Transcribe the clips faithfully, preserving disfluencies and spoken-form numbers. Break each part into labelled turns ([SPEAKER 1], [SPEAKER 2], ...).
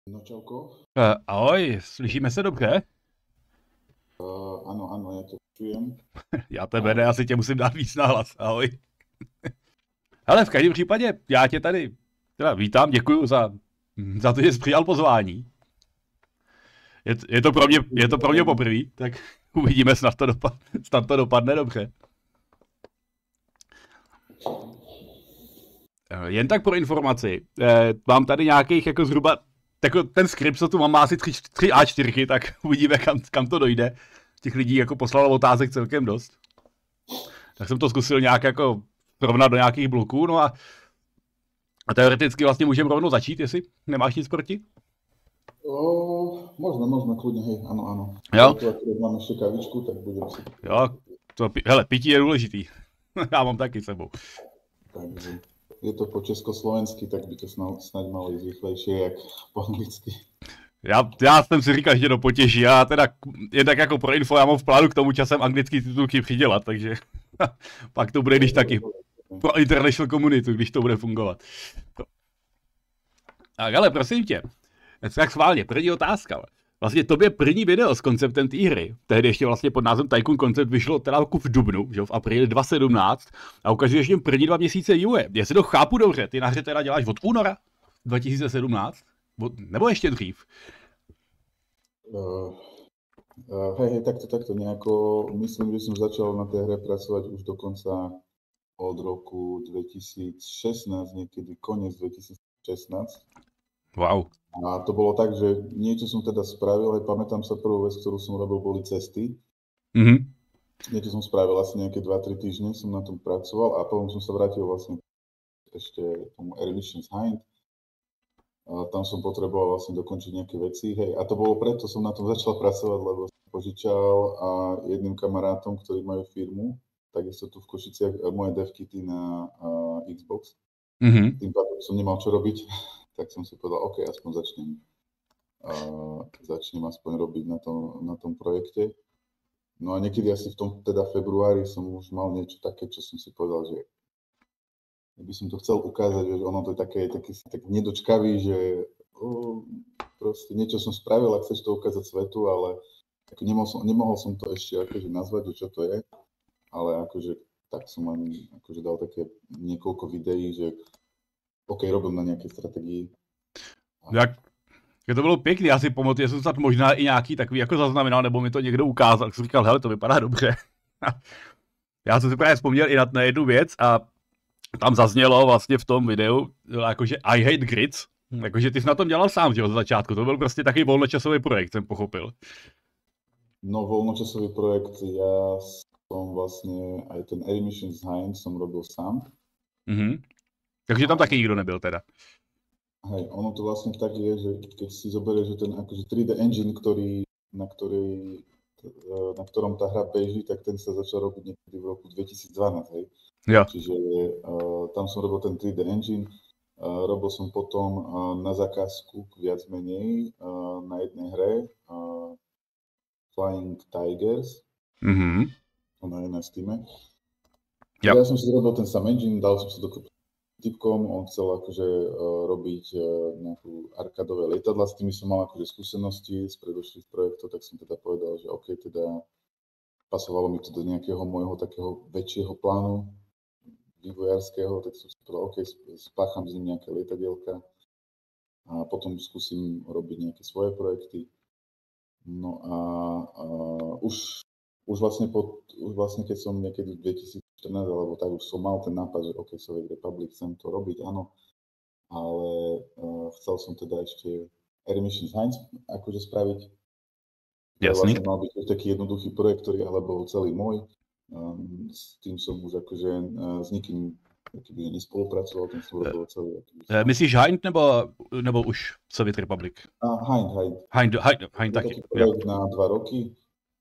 [SPEAKER 1] No čauko.
[SPEAKER 2] Uh, ahoj, slyšíme se dobře?
[SPEAKER 1] Uh, ano, ano, já tě čujem.
[SPEAKER 2] Já tebe ne, asi tě musím dát víc nahlas, ahoj. Hele, v každém případě, já tě tady teda vítám, děkuju za, za to, že jsi přijal pozvání. Je, je, to pro mě, je to pro mě poprvé, tak uvidíme, snad to, dopad, snad to dopadne dobře. Jen tak pro informaci, eh, mám tady nějakých jako zhruba, jako ten skript, co tu mám, má asi tři á čtyři, tak uvidíme, kam, kam to dojde. Těch lidí jako poslalo otázek celkem dost. Tak jsem to zkusil nějak jako rovnat do nějakých bloků, no a, a teoreticky vlastně můžeme rovnou začít, jestli nemáš nic proti?
[SPEAKER 1] O, možno, možno, kľudne, hej, áno, áno.
[SPEAKER 2] Jo.
[SPEAKER 1] Ja tu mám ešte kavičku, tak budem si...
[SPEAKER 2] Jo, to, hele, pití je důležitý. Já mám taky sebou.
[SPEAKER 1] Takže je to po československy, tak by to snad, snad malo ísť rýchlejšie, jak po anglicky.
[SPEAKER 2] Já, já jsem si říkal, že to potěší, já teda jen tak jako pro info, já mám v plánu k tomu časem anglický titulky přidělat, takže pak to bude když taky pro international komunitu, když to bude fungovat. Tak ale prosím tě, tak schválně, první otázka. Vlastně tobě první video s konceptem té hry, tehdy ještě vlastně pod názvem Tycoon Concept vyšlo teda jako v dubnu, že v apríli dva tisíce sedmnáct a ukazuješ jim první dva měsíce vývoje. Jestli to chápu dobře, ty na hře teda děláš od února dva tisíce sedmnáct? Nebo ještě dřív?
[SPEAKER 1] Uh, uh, hej, hej, takto, takto nejako, myslím, že som začal na tej hre pracovať už dokonca od roku dvetisícšestnásť, niekedy koniec dvetisícšestnásť.
[SPEAKER 2] Wow.
[SPEAKER 1] A to bolo tak, že niečo som teda spravil, aj pamätám sa, prvú vec, ktorú som robil, boli cesty.
[SPEAKER 2] Mm-hmm.
[SPEAKER 1] Niečo som spravil, asi nejaké dva tri týždne som na tom pracoval a potom som sa vrátil vlastne ešte tomu Emissions Hind. A tam som potreboval vlastne dokončiť nejaké veci, hej. A to bolo preto, som na tom začal pracovať, lebo som požičal a jedným kamarátom, ktorí majú firmu, takisto tu v Košiciach, moje devkity na uh, Xbox.
[SPEAKER 2] Mm-hmm.
[SPEAKER 1] Tým pádom som nemal čo robiť. Tak som si povedal, OK, aspoň začnem, uh, začnem aspoň robiť na tom, na tom projekte. No a niekedy asi v tom teda februári som už mal niečo také, čo som si povedal, že by som to chcel ukázať, že ono to je také, také tak nedočkavý, že oh, proste niečo som spravil a chceš to ukázať svetu, ale ako nemohol, som, nemohol som to ešte akože nazvať, čo to je, ale akože tak som len akože dal také niekoľko videí, že OK, robím na nějaké strategii.
[SPEAKER 2] Jak, jak to bylo pěkný, já si pamatuju, že jsem snad možná i nějaký takový jako zaznamenal, nebo mi to někdo ukázal, tak jsem říkal, hele, to vypadá dobře. Já jsem si právě vzpomněl i na, na jednu věc a tam zaznělo vlastně v tom videu, jakože I hate grids, jakože ty jsi na tom dělal sám, že jo, za začátku, to byl prostě takový volnočasový projekt, jsem pochopil.
[SPEAKER 1] No, volnočasový projekt, já jsem vlastně, aj ten Emissions Hind jsem robil sám.
[SPEAKER 2] Mhm. Takže tam taky nikdo nebyl teda.
[SPEAKER 1] Hej, ono to vlastne tak je, že keď si zoberieš, že ten akože tri dé engine, ktorý, na, ktorý, na ktorom tá hra beží, tak ten sa začal robiť niekedy v roku dvetisícdvanásť, hej.
[SPEAKER 2] Jo.
[SPEAKER 1] Čiže uh, tam som robil ten tri dé engine, uh, robil som potom uh, na zakázku viac menej uh, na jednej hre uh, Flying Tigers,
[SPEAKER 2] Mhm.
[SPEAKER 1] ona je na Steame.
[SPEAKER 2] Jo.
[SPEAKER 1] Ja som si robil ten sam engine, dal som si do typkom, on chcel akože uh, robiť uh, nejakú arkadové lietadla, s tými som mal akože skúsenosti z predošlých projektov, tak som teda povedal, že OK, teda pasovalo mi to do nejakého môjho takého väčšieho plánu vývojárskeho, tak som si povedal, OK, spácham s ním nejaké lietadielka a potom skúsim robiť nejaké svoje projekty. No a uh, už Už vlastne, pod, už vlastne keď som niekedy v dvetisícštrnásť alebo tak, už som mal ten nápad, že OK, Soviet Republic, chcem to robiť, áno, ale uh, chcel som teda ešte Emissions Hind akože spraviť.
[SPEAKER 2] Jasný.
[SPEAKER 1] Vlastne mal byť taký jednoduchý projekt, ktorý ale bol celý môj. Um, s tým som už akože uh, s nikým akýby nespolupracoval, ten som robil celý.
[SPEAKER 2] Uh, myslíš Hind nebo, nebo už Soviet Republic?
[SPEAKER 1] A Hind, Hind.
[SPEAKER 2] Hind, Hind, Hind taky.
[SPEAKER 1] Taký projekt ja. Na dva roky.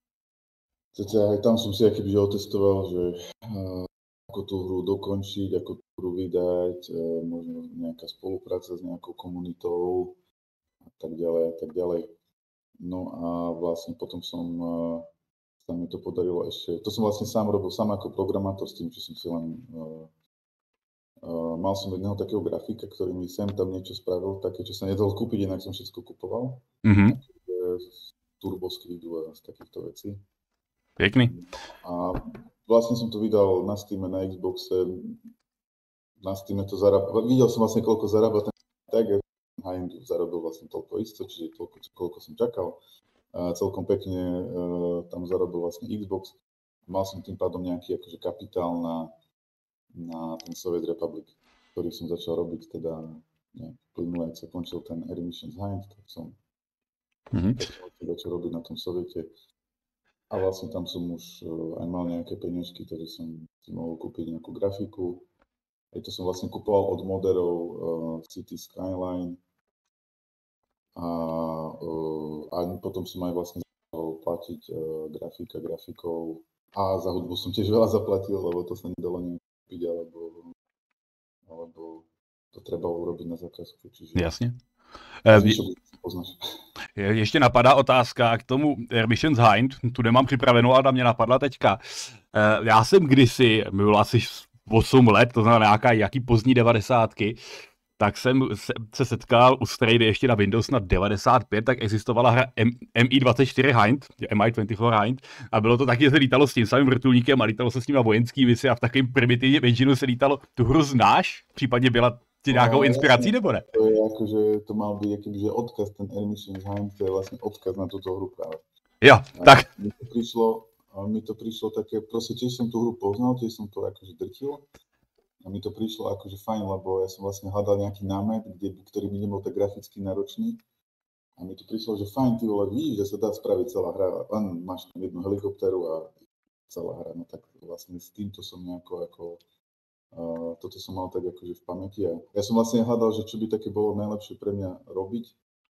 [SPEAKER 1] Teda aj tam som si akýby otestoval, že uh, ako tú hru dokončiť, ako tú hru vydať, uh, možno nejaká spolupráca s nejakou komunitou a tak ďalej a tak ďalej. No a vlastne potom som, uh, sa mi to podarilo ešte, to som vlastne sám robil sám ako programátor s tým, že som si len uh, Uh, mal som jedného takého grafika, ktorý mi sem tam niečo spravil, také, čo sa nedalo kúpiť, inak som všetko kupoval.
[SPEAKER 2] Mhm.
[SPEAKER 1] Z turboscriptu a z takýchto vecí.
[SPEAKER 2] Pekný.
[SPEAKER 1] A vlastne som to vydal na Steame, na Xboxe. Na Steame to zarába. Videl som vlastne, koľko zarába ten tag. High-end zarobil vlastne toľko isto, čiže toľko, koľko som čakal. A celkom pekne uh, tam zarobil vlastne Xbox. Mal som tým pádom nejaký akože kapitál na na ten Soviet Republic, ktorý som začal robiť teda plynule, ak sa končil ten Emissions Hind, tak som mm-hmm. začal robiť na tom Soviete. A vlastne tam som už aj mal nejaké peniažky, takže som si mohol kúpiť nejakú grafiku. Aj to som vlastne kupoval od moderov uh, City Skyline. A, uh, a potom som aj vlastne začal platiť uh, grafika, grafikov. A za hudbu som tiež veľa zaplatil, lebo to sa nedalo nejak alebo, alebo to treba urobiť na zákazku. Čiže...
[SPEAKER 2] Jasně.
[SPEAKER 1] Je,
[SPEAKER 2] ještě napadá otázka k tomu Emissions Hind, tu nemám připravenou, ale mě napadla teďka. Já jsem kdysi, bylo asi osm let, to znamená nějaká, jaký pozdní devadesátky, tak jsem se setkal u Strady ještě na Windows na devadesát pět, tak existovala hra M I dvacet čtyři Hind, M I dvacet čtyři Hind, a bylo to taky, že se lítalo s tím samým vrtulníkem a lítalo se s ním na vojenský misi a v takovém primitivním engineu se lítalo. Tu hru znáš? Případně byla ti nějakou no, inspirací, nebo ne?
[SPEAKER 1] To je akože, to mal byť akýže odkaz, ten Emissions Hind, to je vlastne odkaz na túto hru práve.
[SPEAKER 2] Jo, a tak.
[SPEAKER 1] Mi to prišlo, mi to prišlo také, proste tiež som tú hru poznal, tiež som to akože drtil. A mi to prišlo akože fajn, lebo ja som vlastne hľadal nejaký námet, kde, ktorý by nebol tak graficky náročný. A mi to prišlo, že fajn, ty vole, vidíš, že sa dá spraviť celá hra. Len máš tam jednu helikoptéru a celá hra. No tak vlastne s týmto som nejako ako... Uh, toto som mal tak akože v pamäti. A ja som vlastne hľadal, že čo by také bolo najlepšie pre mňa robiť.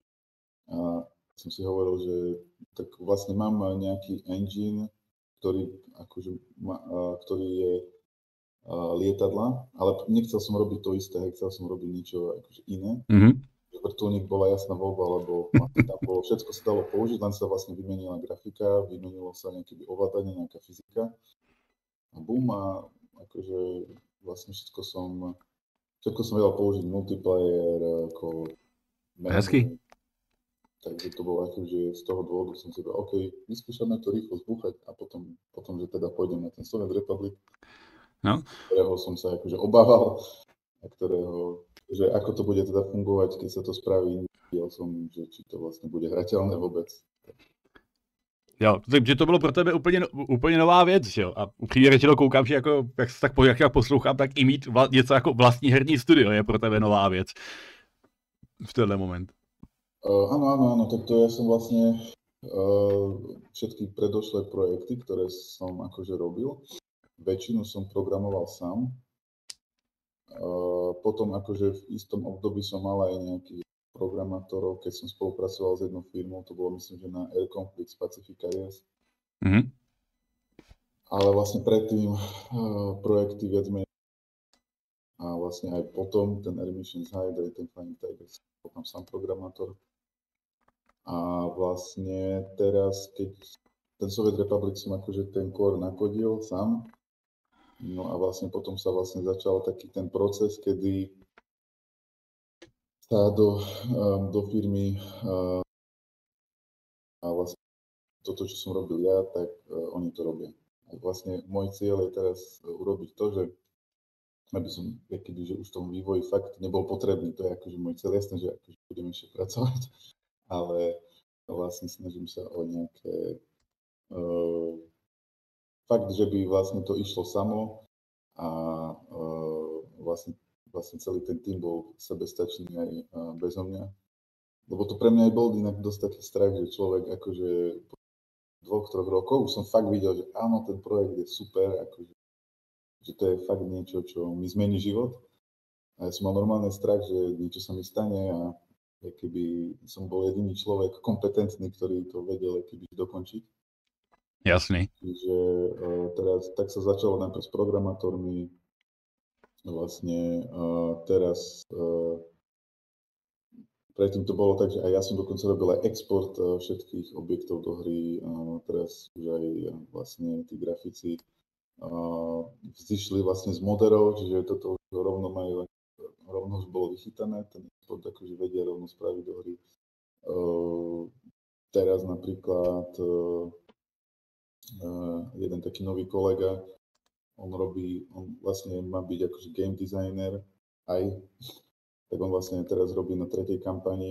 [SPEAKER 1] A som si hovoril, že tak vlastne mám nejaký engine, ktorý, akože, ma, uh, ktorý je lietadla, ale nechcel som robiť to isté, chcel som robiť niečo akože iné.
[SPEAKER 2] Mm-hmm.
[SPEAKER 1] Vrtuľník bola jasná voľba, lebo tam bolo, všetko sa dalo použiť, len sa vlastne vymenila grafika, vymenilo sa nejaké ovládanie, nejaká fyzika a bum, a akože vlastne všetko som, všetko som vedel použiť, multiplayer, ako...
[SPEAKER 2] Hezky.
[SPEAKER 1] Takže to bolo akože z toho dôvodu som si povedal, OK, vyskúšame to rýchlo zbúchať a potom, potom, že teda pôjdem na ten Soviet Republic.
[SPEAKER 2] No.
[SPEAKER 1] Ktorého som sa akože obával a ktorého, že ako to bude teda fungovať, keď sa to spraví, nevedel som, že či to vlastne bude hrateľné vôbec.
[SPEAKER 2] Jo, takže to bylo pro tebe úplně, úplně nová věc, že jo? A upřímně řečeno koukám, že jako, jak, tak, jak já poslouchám, tak i mít vla, něco jako vlastní herní studio je pro tebe nová věc v tenhle moment.
[SPEAKER 1] Uh, áno, áno, áno, tak to ja som vlastne uh, všetky predošlé projekty, ktoré som akože robil, väčšinu som programoval sám. Uh, potom akože v istom období som mal aj nejakých programátorov, keď som spolupracoval s jednou firmou, to bolo myslím, že na Air Conflict Pacific Areas.
[SPEAKER 2] Mm-hmm.
[SPEAKER 1] Ale vlastne predtým uh, projekty viac menej a vlastne aj potom ten Emissions Hind, aj ten Flying Tigers, bol tam sám programátor. A vlastne teraz, keď ten Soviet Republic som akože ten core nakodil sám, no a vlastne potom sa vlastne začal taký ten proces, kedy sa do, do firmy a vlastne toto, čo som robil ja, tak oni to robia. A vlastne môj cieľ je teraz urobiť to, že aby som, keby, že už v tom vývoji fakt nebol potrebný, to je akože môj cieľ, jasné, že akože budem ešte pracovať, ale vlastne snažím sa o nejaké uh, fakt, že by vlastne to išlo samo a uh, vlastne, vlastne celý ten tým bol sebestačný aj uh, bezo mňa. Lebo to pre mňa aj bol inak dosť taký strach, že človek akože po dvoch, troch rokov už som fakt videl, že áno, ten projekt je super, akože, že to je fakt niečo, čo mi zmení život. A ja som mal normálny strach, že niečo sa mi stane a keby som bol jediný človek kompetentný, ktorý to vedel keby dokončiť.
[SPEAKER 2] Jasný.
[SPEAKER 1] Čiže uh, teraz tak sa začalo najprv s programátormi, vlastne uh, teraz uh, predtým to bolo tak, že aj ja som dokonca robil aj export uh, všetkých objektov do hry, uh, teraz už aj uh, vlastne tí grafici uh, vzýšli vlastne z moderov, čiže toto rovno majú, rovno už bolo vychytané, ten e-sport akože vedia rovno spraviť do hry. Uh, teraz napríklad uh, uh, jeden taký nový kolega, on robí, on vlastne má byť akože game designer aj, tak on vlastne teraz robí na tretej kampani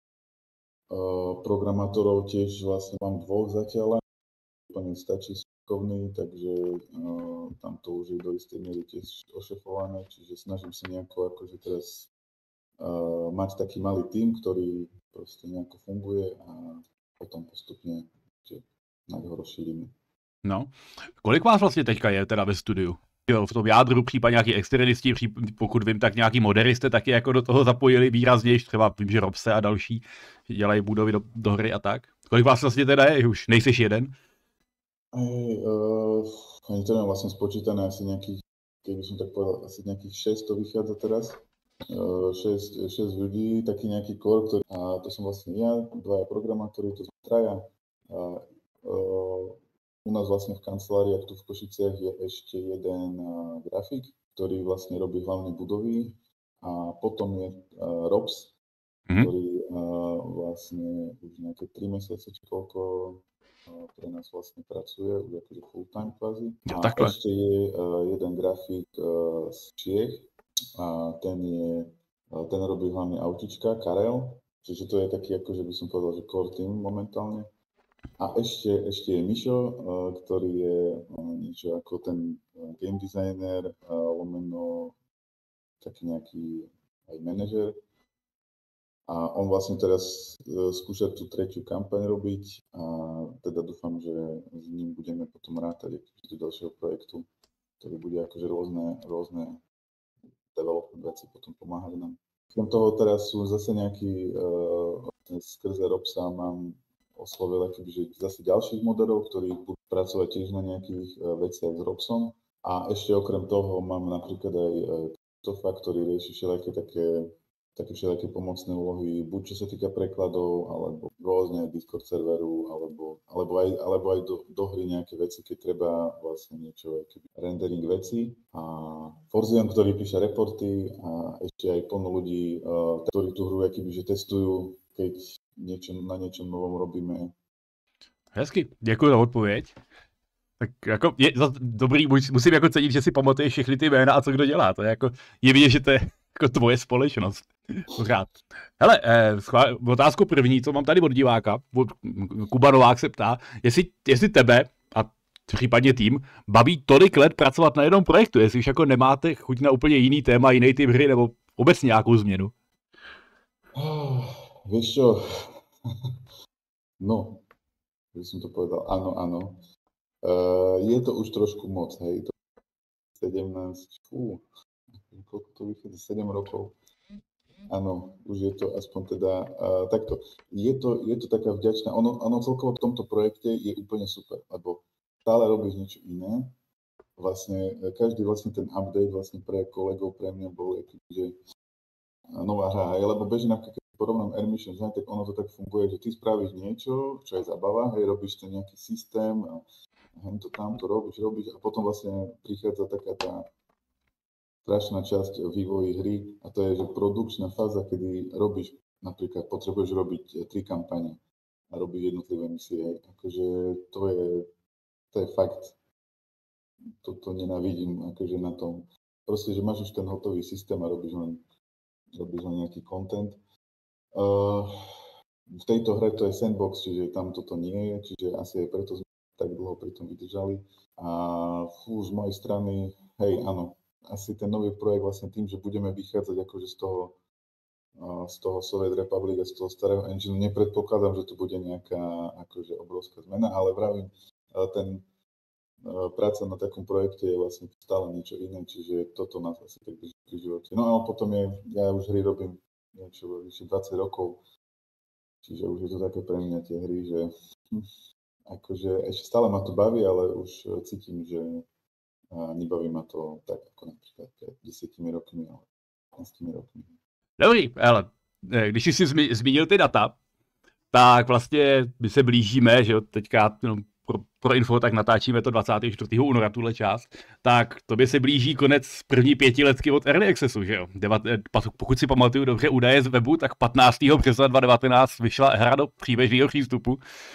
[SPEAKER 1] uh, programátorov, tiež vlastne mám dvoch zatiaľ, úplne stačí šikovný, takže uh, tam to už je do istej miery tiež ošefované, čiže snažím sa nejako akože teraz uh, mať taký malý tím, ktorý proste nejako funguje a potom postupne na ho rozšírime.
[SPEAKER 2] No, kolik vás vlastně teďka je teda ve studiu? Jo, v tom jádru případně nějaký externisti, pokud vím, tak nějaký moderisté taky jako do toho zapojili výrazněji, třeba vím, že Robse a další dělají budovy do, do hry a tak. Kolik vás vlastně teda je? Už nejseš jeden?
[SPEAKER 1] Hej, uh, ani to mám vlastne spočítané asi nejakých, keby som tak povedal, asi nejakých šesť to vychádza teraz. Uh, šesť, šesť ľudí, taký nejaký core, ktorý, a to som vlastne ja, dvaja programátori, to sú traja. A, uh, u nás vlastne v kanceláriách tu v Košiciach je ešte jeden uh, grafik, ktorý vlastne robí hlavne budovy a potom je uh, Robs, mm-hmm. ktorý uh, vlastne už nejaké tri mesiace či koľko pre nás vlastne pracuje, už akože full time kvázi. A takhle. Ešte je uh, jeden grafik uh, z Čiech a ten je, uh, ten robí hlavne autička, Karel, čiže to je taký akože by som povedal, že core team momentálne. A ešte, ešte je Mišo, uh, ktorý je uh, niečo ako ten uh, game designer, uh, lomeno taký nejaký aj manažer. A on vlastne teraz uh, skúša tú tretiu kampaň robiť a teda dúfam, že s ním budeme potom rátať do ďalšieho projektu, ktorý bude akože rôzne, rôzne development veci potom pomáhať nám. Okrem toho teraz sú zase nejaký, uh, skrze Robsa mám oslovil akoby, zase ďalších moderov, ktorí budú pracovať tiež na nejakých uh, veciach s Robsom. A ešte okrem toho mám napríklad aj uh, Tofa, ktorý rieši všelijaké také také všelijaké pomocné úlohy, buď čo sa týka prekladov, alebo rôzne Discord serveru, alebo, alebo aj, alebo aj do, do hry nejaké veci, keď treba vlastne niečo, keby rendering veci. A Forzian, ktorý píše reporty a ešte aj plno ľudí, uh, ktorí tú hru akýby, že testujú, keď niečo, na niečom novom robíme.
[SPEAKER 2] Hezky, děkuji za odpověď. Tak jako je dobrý, musím jako cenit, že si pamatuješ všechny ty jména a co kdo dělá. To je jako, je vidět, že to je jako tvoje společnost. Pořád. Hele, eh, schvál, otázku první, co mám tady od diváka, od Kuba Novák se ptá, jestli, jestli tebe a případně tým baví tolik let pracovat na jednom projektu, jestli už jako nemáte chuť na úplně jiný téma, jiný typ hry, nebo obecně nějakou změnu.
[SPEAKER 1] Oh, vieš čo, no, by som to povedal, áno, áno. Uh, je to už trošku moc, hej, to sedemnásť, fú, koľko to vychádza, sedem rokov. Áno, už je to aspoň teda uh, takto. Je to, je to taká vďačná, ono, ono celkovo v tomto projekte je úplne super, lebo stále robíš niečo iné. Vlastne každý vlastne ten update vlastne pre kolegov, pre mňa bol že nová hra, hej, lebo beží napríklad, keď porovnám Airmission Design, tak ono to tak funguje, že ty spravíš niečo, čo je zabava, hej, robíš ten nejaký systém a hen to tam to robíš, robíš a potom vlastne prichádza taká tá strašná časť vývoji hry a to je, že produkčná fáza, kedy robíš, napríklad potrebuješ robiť tri kampane a robiť jednotlivé misie. Akože to je, to je fakt, toto nenávidím akože na tom. Proste, že máš už ten hotový systém a robíš len, robíš len nejaký content. Uh, v tejto hre to je sandbox, čiže tam toto nie je, čiže asi aj preto sme tak dlho pri tom vydržali. A fú, z mojej strany, hej, áno, asi ten nový projekt vlastne tým, že budeme vychádzať akože z toho, z toho Soviet Republic a z toho starého engine, nepredpokladám, že to bude nejaká akože obrovská zmena, ale vravím, ten práca na takom projekte je vlastne stále niečo iné, čiže toto nás asi tak drží pri živote. No a potom je, ja už hry robím niečo vyššie dvadsať rokov, čiže už je to také pre mňa tie hry, že hm, akože ešte stále ma to baví, ale už cítim, že a nebaví ma to tak ako napríklad pred deseti rokmi, ale pätnástimi rokmi.
[SPEAKER 2] Dobrý, ale když jsi zmínil ty data, tak vlastně my se blížíme, že jo, teďka no, pro, pro info, tak natáčíme to dvacátého čtvrtého února, tuhle část, tak tobě se blíží konec první pětiletky od Early Accessu, že jo? Devat, pokud si pamatuju dobře údaje z webu, tak patnáctého března dva tisíce devatenáct vyšla hra do příběžného přístupu.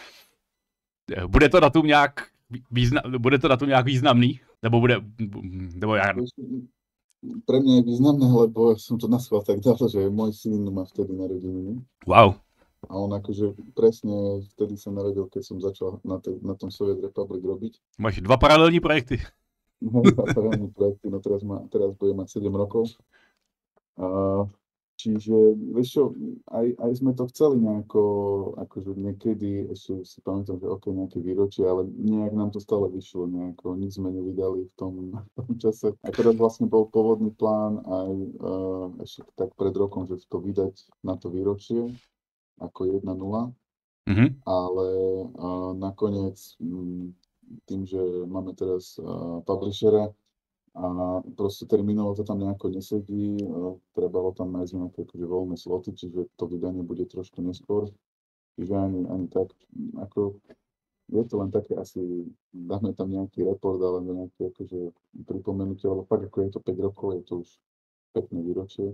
[SPEAKER 2] Bude to datum nějak význam, bude to datum nějak významný? Nebo bude, nebo já...
[SPEAKER 1] Pre mňa je významné, lebo som to naschvál tak dal, že môj syn má vtedy narodeniny.
[SPEAKER 2] Wow.
[SPEAKER 1] A on akože presne vtedy sa narodil, keď som začal na, te, na tom Soviet Republic robiť.
[SPEAKER 2] Máš dva paralelní projekty.
[SPEAKER 1] No, dva paralelní projekty, no teraz, má, teraz bude mať sedem rokov. A, čiže, vieš čo, aj, aj sme to chceli nejako, akože niekedy, ešte si pamätám, že ok, nejaké výročie, ale nejak nám to stále vyšlo, nejako, nič sme nevydali v tom, v tom čase. Akorát vlastne bol pôvodný plán aj uh, ešte tak pred rokom, že to vydať na to výročie, ako jedna nula,
[SPEAKER 2] mm-hmm. ale
[SPEAKER 1] uh, nakoniec um, tým, že máme teraz uh, publishera a proste termínovo to tam nejako nesedí, uh, trebalo tam nájsť nejaké akože voľné sloty, čiže to vydanie bude trošku neskôr, čiže ani, ani tak, ako je to len také asi, dáme tam nejaký report, alebo nejaké akože pripomenutie, lebo fakt ako je to päť rokov, je to už pekné výročie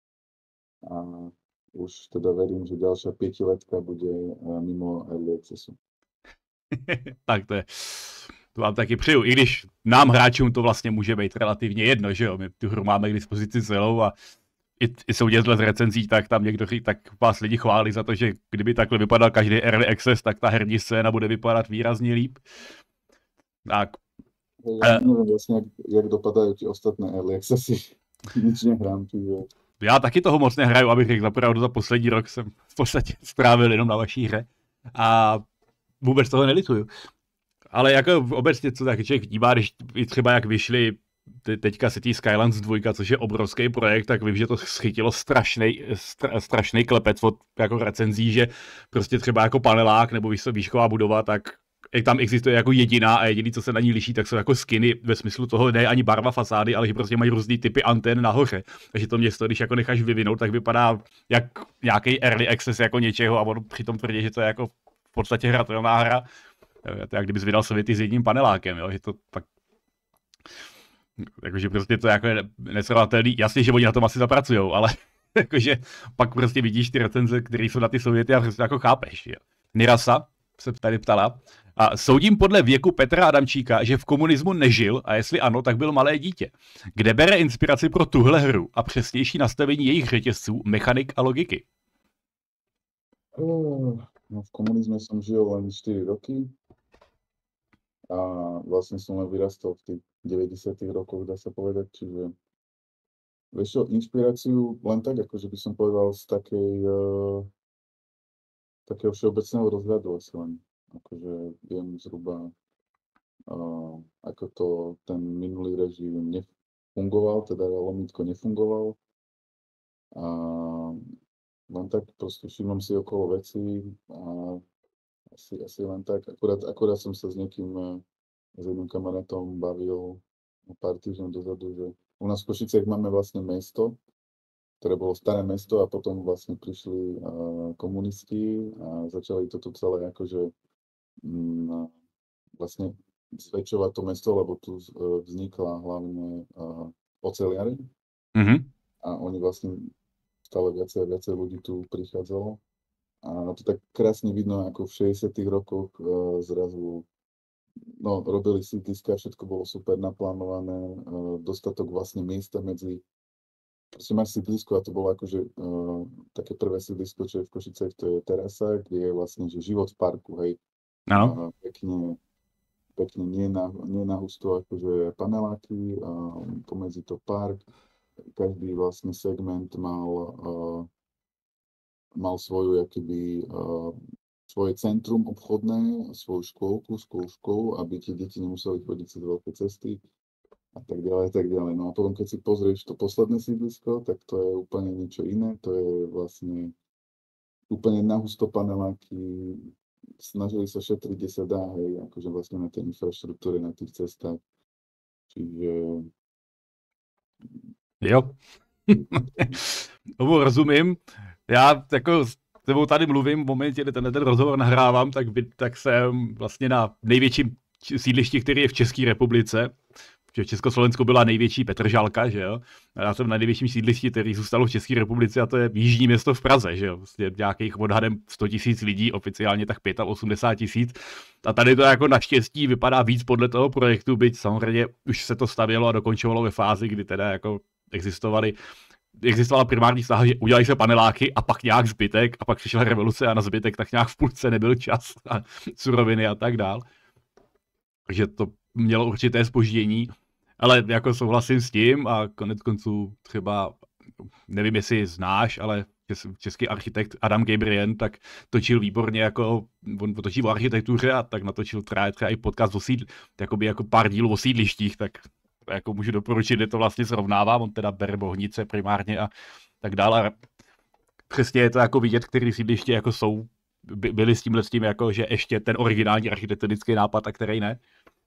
[SPEAKER 1] a už teda verím, že ďalšia päťletka bude mimo Early Accessu.
[SPEAKER 2] Tak to je, to vám taky přeju, i když nám hráčům to vlastně může být relativně jedno, že jo, my tu hru máme k dispozici celou a i, i soudě z recenzí, tak tam někdo, tak vás lidi chválí za to, že kdyby takhle vypadal každý Early Access, tak ta herní scéna bude vypadat výrazně líp. Tak.
[SPEAKER 1] Ja neviem vlastne, jak, jak dopadajú ti ostatné Early Accessy, nič nehrám, čiže...
[SPEAKER 2] Já taky toho moc nehraju, abych řekl, zapravdu za poslední rok jsem v podstatě strávil jenom na vaší hře a vůbec toho nelituju. Ale jako obecně, co tak člověk dívá, když třeba jak vyšly teďka Cities Skylines dva, což je obrovský projekt, tak vím, že to schytilo strašnej, stra, strašnej klepec od jako recenzí, že prostě třeba jako panelák nebo výšková budova, tak tam existuje jako jediná a jediný, co se na ní liší, tak jsou jako skiny ve smyslu toho, ne ani barva fasády, ale že prostě mají různý typy antén nahoře. Takže to město, když jako necháš vyvinout, tak vypadá jak nějaký early access jako něčeho a on přitom tvrdí, že to je jako v podstatě hratelná hra. To je jak kdybys vydal Sověty s jedním panelákem, jo? Že to pak... Jakože prostě to jako je nesrovnatelný. Jasně, že oni na tom asi zapracujou, ale jakože pak prostě vidíš ty recenze, které jsou na ty Sověty a prostě jako chápeš. Jo? Nirasa se tady ptala. A soudím podle věku Petra Adamčíka, že v komunismu nežil a jestli ano, tak byl malé dítě. Kde bere inspiraci pro tuhle hru a přesnější nastavení jejich řetězců, mechanik a logiky?
[SPEAKER 1] Uh, no v komunizme som žil len štyri roky a vlastne som len vyrastal v tých deväťdesiatych rokoch, dá sa povedať, čiže vieš čo, inšpiráciu len tak, akože by som povedal z takej uh, takého všeobecného rozhľadu asi len. Akože viem zhruba, uh, ako to ten minulý režim nefungoval, teda lomítko nefungoval. A len tak proste všimnom si okolo veci a asi, asi len tak. Akurát, akurát som sa s niekým, s jedným kamarátom bavil pár týždňov dozadu, že u nás v Košiciach máme vlastne mesto, ktoré bolo staré mesto a potom vlastne prišli uh, komunisti a začali toto celé akože um, vlastne zväčšovať to mesto, lebo tu uh, vznikla hlavne uh, oceliareň.
[SPEAKER 2] Mm-hmm.
[SPEAKER 1] A oni vlastne stále viacej a viacej ľudí tu prichádzalo. A to tak krásne vidno, ako v šesťdesiatych rokoch uh, zrazu no, robili sídliska, všetko bolo super naplánované, uh, dostatok vlastne miesta medzi. Proste máš sídlisko a to bolo akože uh, také prvé sídlisko, čo je v Košicech, to je terasa, kde je vlastne že život v parku, hej.
[SPEAKER 2] Áno.
[SPEAKER 1] Uh, pekne, pekne nie na, nie na husto, akože paneláky, uh, pomedzi to park. Každý vlastne segment mal, uh, mal svoju, akoby, uh, svoje centrum obchodné, svoju škôlku, školu, školu, aby tie deti nemuseli chodiť cez veľké cesty a tak ďalej, tak ďalej. No a potom, keď si pozrieš to posledné sídlisko, tak to je úplne niečo iné, to je vlastne úplne nahusto paneláky, snažili sa šetriť, kde sa dá, hej, akože vlastne na tej infraštruktúre, na tých cestách. Čiže
[SPEAKER 2] jo, tomu rozumím. Já jako tebou tady mluvím v momentě, kdy tenhle ten rozhovor nahrávám, tak, by, tak jsem vlastně na největším sídlišti, který je v České republice. V Československu byla největší Petržalka, že jo? A já jsem na největším sídlišti, který zůstalo v České republice, a to je Jižní Město v Praze, že jo? Vlastně nějakých odhadem sto tisíc lidí, oficiálně tak osmdesát pět tisíc. A tady to jako naštěstí vypadá víc podle toho projektu, byť samozřejmě už se to stavělo a dokončovalo ve fázi, kdy teda jako existovaly existovala primární snaha, že udělají se paneláky a pak nějak zbytek a pak přišla revoluce a na zbytek tak nějak v půlce nebyl čas a suroviny a tak dál. Takže to mělo určité zpoždění, ale jako souhlasím s tím a konec konců třeba, nevím jestli znáš, ale český architekt Adam Gabriel tak točil výborně, jako on točí o architektuře a tak natočil třeba, třeba i podcast o sídl, jakoby jako pár dílů o sídlištích, tak jako můžu doporučit, že to vlastně srovnává, on teda bere Bohnice primárně a tak dále. Přesně je to jako vidět, který sídliště jako jsou, by, byli s tímhle s tím, jako, že ještě ten originální architektonický nápad a který ne.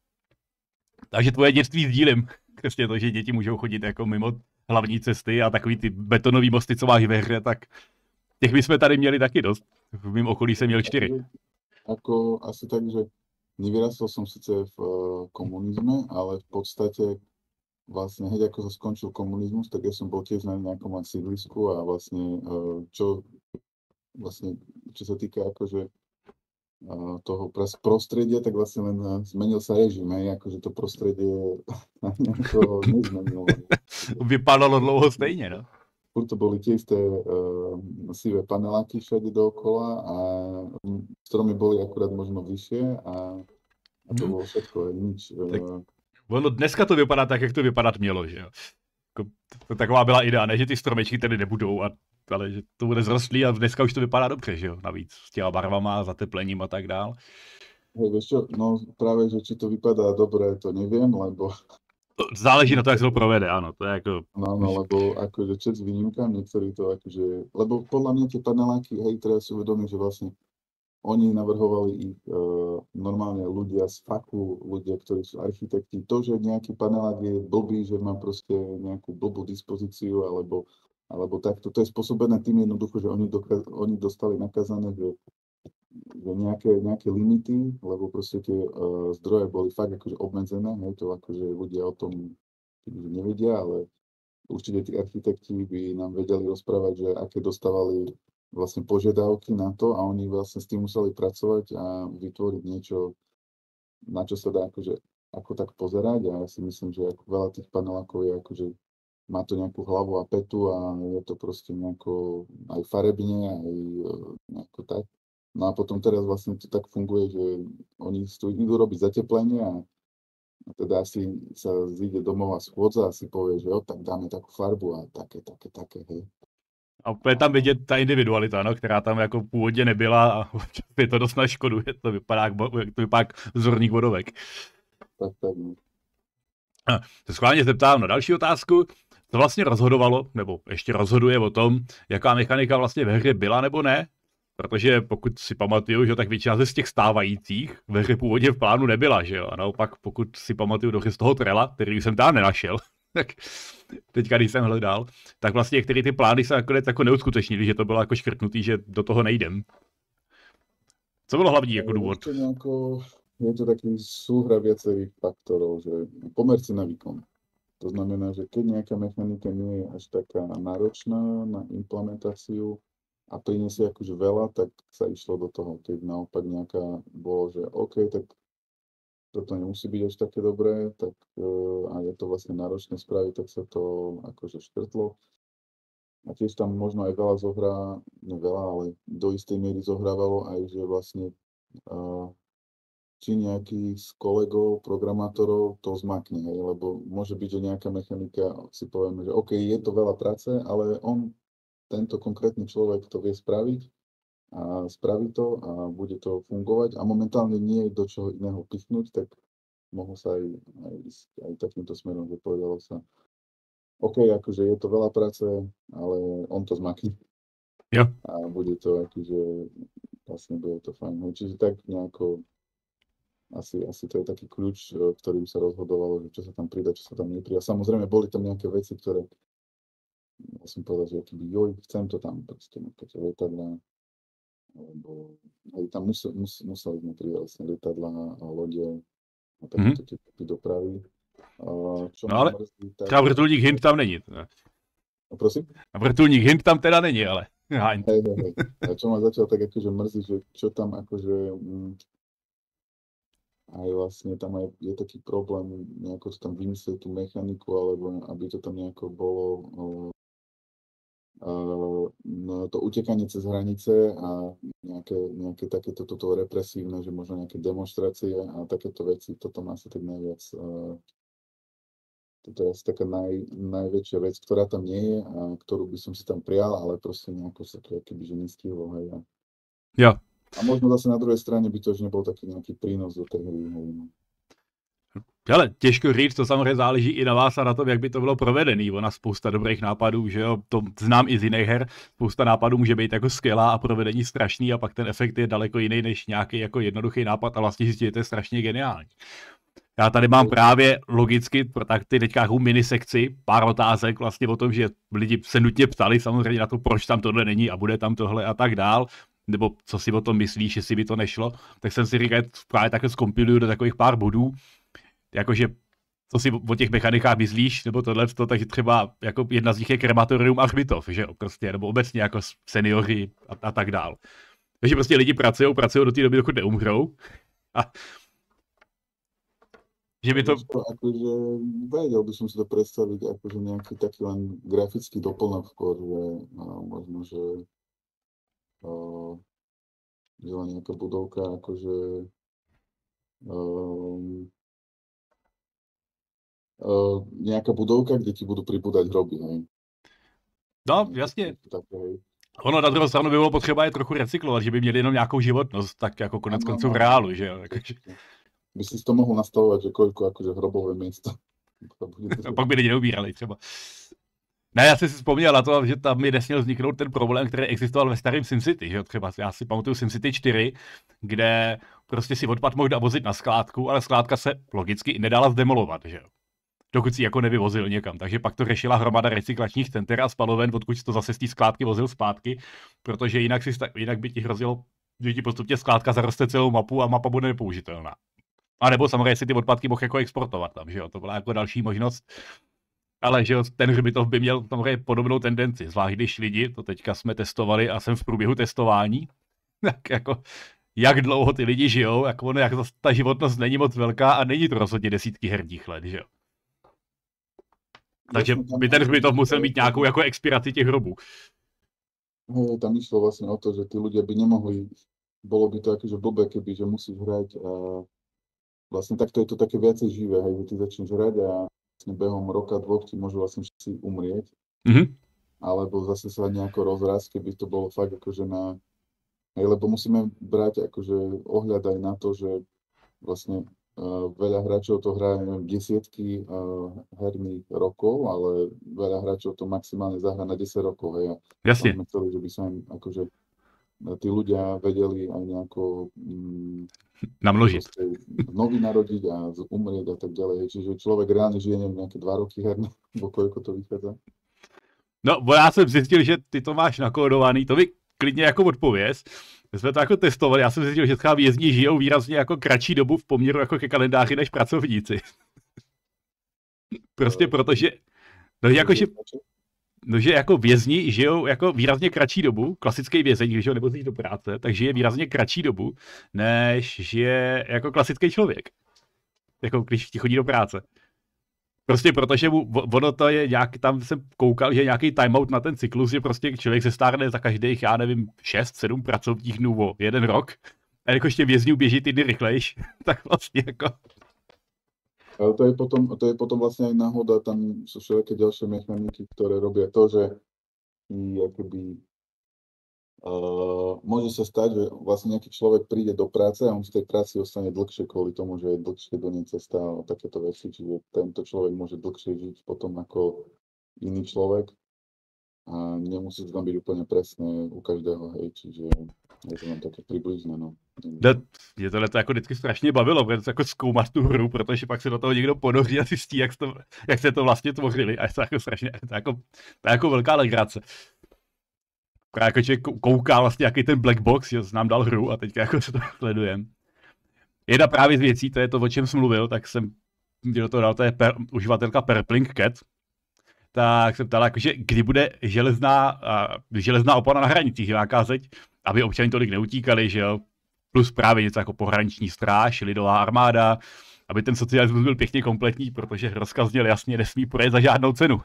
[SPEAKER 2] Takže tvoje dětství sdílím. Přesně to, že děti můžou chodit jako mimo hlavní cesty a takový ty betonový mosty, co máš ve hře, tak těch bychom tady měli taky dost. V mém okolí jsem měl čtyři.
[SPEAKER 1] Ako asi tak, že nevyrastol som síce v komunizme, ale v podstate vlastne hneď ako sa skončil komunizmus, tak ja som bol tiež na nejakom sídlisku a vlastne čo vlastne, čo sa týka akože toho prostredia, tak vlastne len zmenil sa režim, hej, akože to prostredie nejako nezmenilo.
[SPEAKER 2] Vypadalo dlouho stejne, no?
[SPEAKER 1] Furt to boli tie isté uh, sivé paneláky všade dookola a stromy boli akurát možno vyššie a, a to bolo všetko, aj nič.
[SPEAKER 2] Tak, ono dneska to vypadá tak, jak to vypadat mělo, že jo. To taková byla idea, ne, že ty stromečky tady nebudou, a, ale že to bude zrostlý a dneska už to vypadá dobře, že jo, navíc s těma barvama, zateplením a tak dál.
[SPEAKER 1] Hej, vieš čo, no práve, že či to vypadá dobre, to neviem, lebo...
[SPEAKER 2] Záleží na to, jak se to provede, áno, to je ako...
[SPEAKER 1] No, no, lebo akože čet s výnimkám, niektorí to akože... Lebo podľa mňa tie paneláky, hej, treba si uvedomiť, že vlastne oni navrhovali ich e, normálne ľudia z faku, ľudia, ktorí sú architekti. To, že nejaký panelák je blbý, že má proste nejakú blbú dispozíciu, alebo, alebo takto, to je spôsobené tým jednoducho, že oni, doka- oni dostali nakazané, že, že nejaké, nejaké limity, lebo proste tie e, zdroje boli fakt akože obmedzené, hej, to akože ľudia o tom nevedia, ale určite tí architekti by nám vedeli rozprávať, že aké dostávali vlastne požiadavky na to a oni vlastne s tým museli pracovať a vytvoriť niečo, na čo sa dá akože ako tak pozerať, a ja si myslím, že ako veľa tých panelákov je akože má to nejakú hlavu a petu a je to proste nejako aj farebne, aj nejako tak. No a potom teraz vlastne to tak funguje, že oni idú robiť zateplenie a a teda asi sa zíde domová schôdza a si povie, že jo, tak dáme takú farbu a také, také, také, hej.
[SPEAKER 2] A úplně tam vidět ta individualita, no, která tam jako původně nebyla a je to dost na škodu, je to vypadá jak, to vypadá jak zorník vodovek.
[SPEAKER 1] Tak, tak, no.
[SPEAKER 2] A se schválně zeptám na další otázku. Co vlastně rozhodovalo, nebo ještě rozhoduje o tom, jaká mechanika vlastně ve hře byla nebo ne? Protože pokud si pamatuju, že tak většina z těch stávajících ve hře původně v plánu nebyla, že jo? A naopak, pokud si pamatuju do hry z toho Trela, který jsem tam nenašel, tak teďka, když jsem hledal, tak vlastně některé ty plány se nakonec jako neuskutečnili, že to bylo jako škrtnutý, že do toho nejdem. Co bylo hlavní jako důvod?
[SPEAKER 1] Nejako, je to taký súhra viacerých faktorov, že pomer na výkon. To znamená, že keď nejaká mechanika nie je až taká náročná na implementáciu a priniesie akože veľa, tak sa išlo do toho. Keď naopak nejaká bolo, že OK, tak toto nemusí byť až také dobré, tak a je to vlastne náročné spraviť, tak sa to akože škrtlo. A tiež tam možno aj veľa zohrá, ne veľa, ale do istej miery zohrávalo aj, že vlastne uh, či nejaký z kolegov, programátorov to zmakne, hej, lebo môže byť, že nejaká mechanika si povieme, že OK, je to veľa práce, ale on, tento konkrétny človek to vie spraviť a spraví to a bude to fungovať a momentálne nie je do čoho iného pichnúť, tak mohlo sa aj, aj ísť aj takýmto smerom, že povedalo sa OK, akože je to veľa práce, ale on to zmakne.
[SPEAKER 2] Jo.
[SPEAKER 1] A bude to akože vlastne bude to fajn. Čiže tak nejako asi, asi to je taký kľúč, ktorým sa rozhodovalo, že čo sa tam pridá, čo sa tam nepridá. Samozrejme boli tam nejaké veci, ktoré musím povedať, že keby joj, chcem to tam proste, keď lietadla. lebo aj tam musel, mus, museli sme pridať vlastne lietadla a lode a
[SPEAKER 2] Mhm.
[SPEAKER 1] takéto tie typy dopravy. A čo
[SPEAKER 2] No
[SPEAKER 1] ma
[SPEAKER 2] ale
[SPEAKER 1] mrzí, tak...
[SPEAKER 2] třeba vrtulník Hind tam není.
[SPEAKER 1] A prosím?
[SPEAKER 2] A vrtulník Hind tam teda není, ale. Hind.
[SPEAKER 1] Hej, hej, hej. A čo ma začal tak akože mrzí, že čo tam akože... Mm, aj vlastne tam aj je taký problém nejako to tam vymyslieť tú mechaniku, alebo aby to tam nejako bolo uh, uh, no, to utekanie cez hranice a nejaké, nejaké takéto toto represívne, že možno nejaké demonstrácie a takéto veci, toto má asi tak najviac uh, toto je asi taká naj, najväčšia vec, ktorá tam nie je a ktorú by som si tam prijal, ale proste nejako sa to akoby že nestihlo, hej. A,
[SPEAKER 2] Jo.
[SPEAKER 1] a možno zase na druhej strane by to už nebol taký nejaký prínos do tej hry, hej, no.
[SPEAKER 2] Ale těžko říct, to samozřejmě záleží i na vás a na tom, jak by to bylo provedený. Ona spousta dobrých nápadů, že jo, to znám i z jiných her, spousta nápadů může být jako skvělá a provedení strašný a pak ten efekt je daleko jiný než nějaký jako jednoduchý nápad a vlastně zjistíte, že to je strašně geniální. Já tady mám právě logicky, tak ty teďka jako mini sekci, pár otázek vlastně o tom, že lidi se nutně ptali samozřejmě na to, proč tam tohle není a bude tam tohle a tak dál, nebo co si o tom myslíš, jestli by to nešlo, tak jsem si říkal, právě takhle zkompiluju do takových pár bodů, jakože co si o těch mechanikách myslíš, nebo tohle, takže třeba jako jedna z nich je krematorium a hřbitov, že jo, prostě, nebo obecně jako seniori a, a tak dál. Takže prostě lidi pracují, pracují do té doby, dokud neumřou. A že by to...
[SPEAKER 1] Akože vedel by som si to predstaviť akože nejaký taký len grafický doplnok skôr, že no, možno, že uh, je len nejaká budovka akože um, uh, nejaká budovka, kde ti budú pribúdať hroby, hej.
[SPEAKER 2] No, jasně.
[SPEAKER 1] Také, hej.
[SPEAKER 2] Ono na druhou stranu by bylo potřeba je trochu recyklovat, že by měli jenom nějakou životnost, tak jako konec konců v reálu, že jo.
[SPEAKER 1] By si to mohl nastavovat, že koľko akože hrobové místo.
[SPEAKER 2] Pak by lidi neubírali třeba. Ne, já jsem si vzpomněl na to, že tam mi nesměl vzniknout ten problém, který existoval ve starém SimCity, že třeba já si pamatuju SimCity čtyři, kde prostě si odpad mohl vozit na skládku, ale skládka se logicky nedala zdemolovat, že jo. Dokud si jako nevyvozil někam. Takže pak to řešila hromada recyklačních center a spaloven, odkud to zase z té skládky vozil zpátky, protože jinak, si, jinak by ti hrozilo, že ti postupně skládka zaroste celou mapu a mapa bude nepoužitelná. A nebo samozřejmě si ty odpadky mohl jako exportovat tam, že jo, to byla jako další možnost. Ale že jo, ten hřbitov by měl samozřejmě podobnou tendenci, zvlášť když lidi, to teďka jsme testovali a jsem v průběhu testování, tak jako jak dlouho ty lidi žijou, jak ono, jak ta životnost není moc velká a není to rozhodně desítky herních let, že jo. Takže by ten hřbitov musel mít nějakou jako expiraci těch hrobů.
[SPEAKER 1] Hej, tam išlo vlastne o to, že tí ľudia by nemohli, bolo by to akože blbé, keby, že musíš hrať a vlastne takto je to také viacej živé, hej, že ty začneš hrať a vlastne behom roka, dvoch ti môžu vlastne všetci umrieť. Mm-hmm. Alebo zase sa nejako rozraz, keby to bolo fakt akože na... Hej, lebo musíme brať akože ohľad aj na to, že vlastne uh, veľa hráčov to hrá, neviem, desiatky uh, herných rokov, ale veľa hráčov to maximálne zahrá na desať rokov, hej.
[SPEAKER 2] Jasne.
[SPEAKER 1] Sme chceli, že by sa im akože tí ľudia vedeli aj nejako... Mm,
[SPEAKER 2] namnožiť.
[SPEAKER 1] Znovu narodiť a umrieť a tak ďalej. Čiže človek reálne žije neviem, nejaké dva roky herné, bo koľko to vychádza.
[SPEAKER 2] No, bo já jsem zjistil, že ty to máš nakódovaný, to by klidně jako odpověz. My jsme to jako testovali, já jsem zjistil, že třeba vězni žijou výrazně jako kratší dobu v poměru jako ke kalendáři než pracovníci. Prostě no, protože, no jakože, no, že jako vězni žijou jako výrazně kratší dobu, klasický vězeň, když ho nevozíš do práce, takže je výrazně kratší dobu, než žije jako klasický člověk. Jako když ti chodí do práce. Prostě protože mu, ono to je nějak, tam jsem koukal, že je nějaký timeout na ten cyklus, že prostě člověk se stárne za každých, já nevím, šest sedm pracovních dnů o jeden rok. A jako ještě vězňů běží týdny rychlejš, tak vlastně jako...
[SPEAKER 1] Ale to je potom, to je potom vlastne aj náhoda, tam sú všelijaké ďalšie mechaniky, ktoré robia to, že i akoby uh, môže sa stať, že vlastne nejaký človek príde do práce a on v tej práci ostane dlhšie kvôli tomu, že je dlhšie do nej cesta a takéto veci, čiže tento človek môže dlhšie žiť potom ako iný človek a nemusí to tam byť úplne presné u každého, hej, čiže je to len také približné, no.
[SPEAKER 2] No, mě tohle to jako vždycky strašně bavilo, protože to jako zkoumat tu hru, protože pak se do toho někdo ponoří a zjistí, jak, to, jak se to vlastně tvořili a je to jako strašně, to je jako, to je jako velká legrace. právě jako člověk kouká vlastně, jaký ten black box, že nám dal hru a teďka jako se to sledujeme. Jedna právě z věcí, to je to, o čem jsem mluvil, tak jsem do toho dal, to je per, uživatelka Perplink Cat, tak jsem ptal, jakože kdy bude železná, uh, železná opona na hranicích, nějaká zeď, aby občani tolik neutíkali, že jo, plus právě něco jako pohraniční stráž, lidová armáda, aby ten socialismus byl pěkně kompletní, protože rozkaz zněl jasně, nesmí projet za žádnou cenu.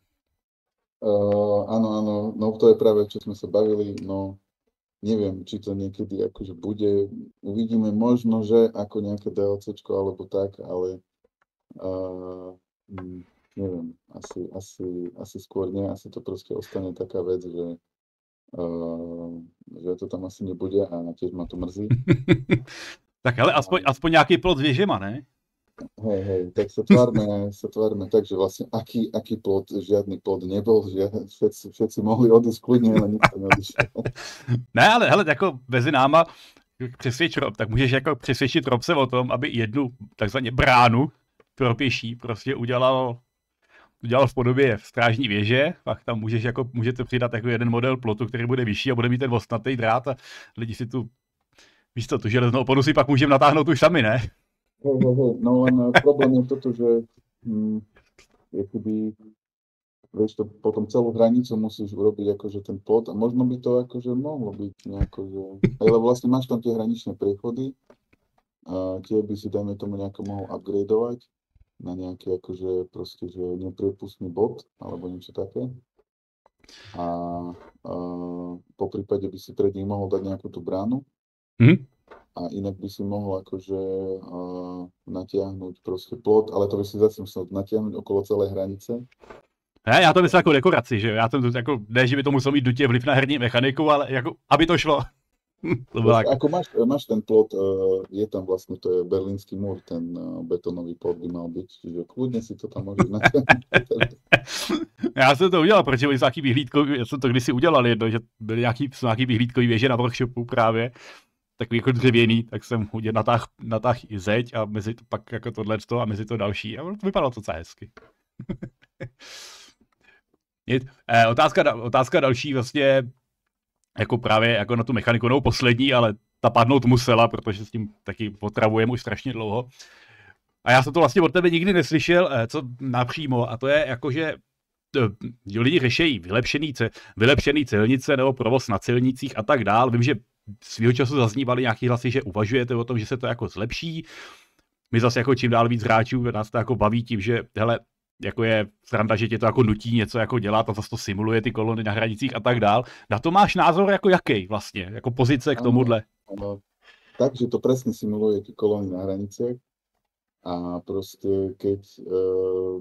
[SPEAKER 1] Uh, áno, áno, no to je práve, čo sme sa bavili, no neviem, či to niekedy akože bude, uvidíme možno, že ako nejaké DLCčko alebo tak, ale uh, neviem, asi, asi, asi skôr nie, asi to proste ostane taká vec, že, uh, že to tam asi nebude a tiež ma to mrzí.
[SPEAKER 2] Tak ale aspoň, aspoň nejaký plot s věžema, ne?
[SPEAKER 1] Hej, hej, tak sa tvárme, sa tvárme tak, že vlastne aký, aký plot, žiadny plot nebol, že všetci, všetci mohli odísť kľudne, ale nikto neodišiel.
[SPEAKER 2] Ne, ale hele, jako mezi náma přesvědč Rob, tak můžeš jako přesvědčit Robse o tom, aby jednu takzvaně bránu pro pěší prostě udělal, udělal v podobě strážní věže, pak tam můžeš jako, můžete přidat jako jeden model plotu, který bude vyšší a bude mít ten ostnatý drát a lidi si tu, víš co, tu železnou oponu si pak můžeme natáhnout už sami, ne?
[SPEAKER 1] Hej, hej, hej, no len problém je toto, že hm, jakoby, vieš, to potom celú hranicu musíš urobiť akože ten plot a možno by to akože mohlo byť nejako, že... Ale vlastne máš tam tie hraničné priechody a tie by si, dajme tomu, nejako mohol upgradeovať na nejaký akože proste, že nepriepustný bod alebo niečo také. A, a po prípade by si pred nich mohol dať nejakú tú bránu.
[SPEAKER 2] Mhm.
[SPEAKER 1] A inak by si mohol akože uh, natiahnuť proste plot, ale to by si zase musel natiahnuť okolo celé hranice.
[SPEAKER 2] Ne, já to myslím jako dekoraci, že jo, já jsem to jako, ne, že by to muselo mít nutně vliv na herní mechaniku, ale jako, aby to šlo. To bylo
[SPEAKER 1] jako... Ako máš, máš ten plot, uh, je tam vlastne, to je berlínsky múr, ten uh, betonový plot by mal byť, čiže kľudne si to tam môžeš natiahnuť.
[SPEAKER 2] Já jsem to udělal, protože byli nějaký vyhlídkový, já jsem to kdysi udělal jedno, že byly nějaký, nějaký vyhlídkový věže na workshopu právě. Takový jako dřevěný, tak jsem udělal natáh, natáh i zeď a mezi to pak jako tohleto a mezi to další. A to vypadalo to docela hezky. eh, otázka, otázka další vlastně, jako právě jako na tu mechaniku, no poslední, ale ta padnout musela, protože s tím taky otravujeme už strašně dlouho. A já jsem to vlastně od tebe nikdy neslyšel, eh, co napřímo, a to je jako, že eh, lidi řešejí vylepšený, vylepšený celnice nebo provoz na celnicích a tak dál. Vím, že svýho času zaznívaly nějaký hlasy, že uvažujete o tom, že se to jako zlepší. My zase jako čím dál víc hráčů nás to jako baví tím, že hele, jako je sranda, že tě to jako nutí něco jako dělat a zase to simuluje ty kolony na hranicích a tak dál. Na to máš názor jako jaký vlastně, jako pozice k tomuhle?
[SPEAKER 1] Ano, takže to presne simuluje ty kolony na hraniciach a proste keď uh,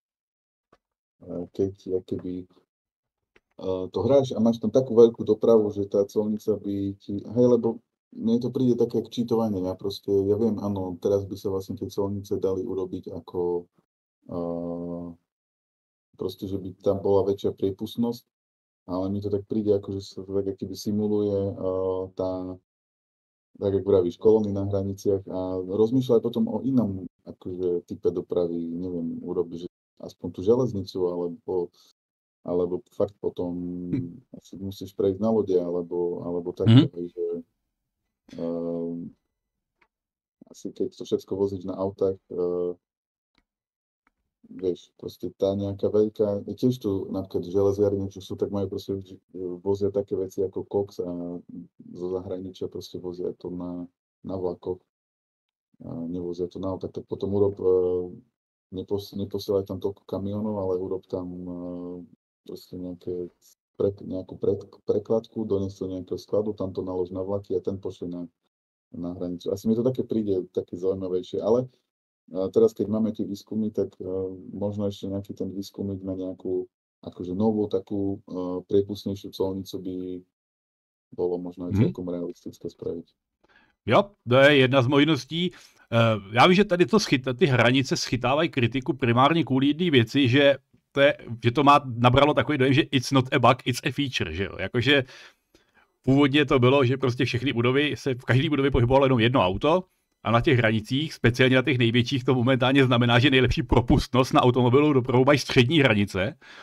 [SPEAKER 1] keď akoby Uh, to hráš a máš tam takú veľkú dopravu, že tá colnica by ti, hej, lebo mne to príde také k čítovanie, ja proste, ja viem, áno, teraz by sa vlastne tie colnice dali urobiť ako uh, proste, že by tam bola väčšia priepustnosť, ale mi to tak príde, ako že sa to tak akýby simuluje uh, tá, tak jak vravíš, kolóny na hraniciach a rozmýšľaj potom o inom akože type dopravy, neviem, urobiť, že aspoň tú železnicu, alebo alebo fakt potom hm. asi musíš prejsť na lode, alebo, alebo tak, mm. že uh, asi keď to všetko vozíš na autách, uh, vieš, proste tá nejaká veľká, tiež tu napríklad železiarne, čo sú, tak majú proste, vozia také veci ako koks a zo zahraničia proste vozia to na, na vlakoch, a nevozia to na autách, tak potom urob, uh, nepos, neposielaj tam toľko kamionov, ale urob tam uh, proste nejaké, pre, nejakú pred, prekladku, dones to nejakého skladu, tam to nalož na vlaky a ten pošle na, na hranicu. Asi mi to také príde, také zaujímavejšie, ale a teraz keď máme tie výskumy, tak uh, možno ešte nejaký ten výskumik na nejakú akože novú takú uh, priepustnejšiu colnicu by bolo možno aj celkom hmm. realistické spraviť.
[SPEAKER 2] Jo, to je jedna z možností. Uh, já vím, že tady to schyt, ty hranice schytávají kritiku primárně kvůli jedné věci, že To je, že to má, nabralo takový dojem, že it's not a bug, it's a feature, že jo. Jakože původně to bylo, že prostě všechny budovy, se v každé budově pohybovalo jenom jedno auto a na těch hranicích, speciálně na těch největších, to momentálně znamená, že nejlepší propustnost na automobilovou dopravu mají střední hranice,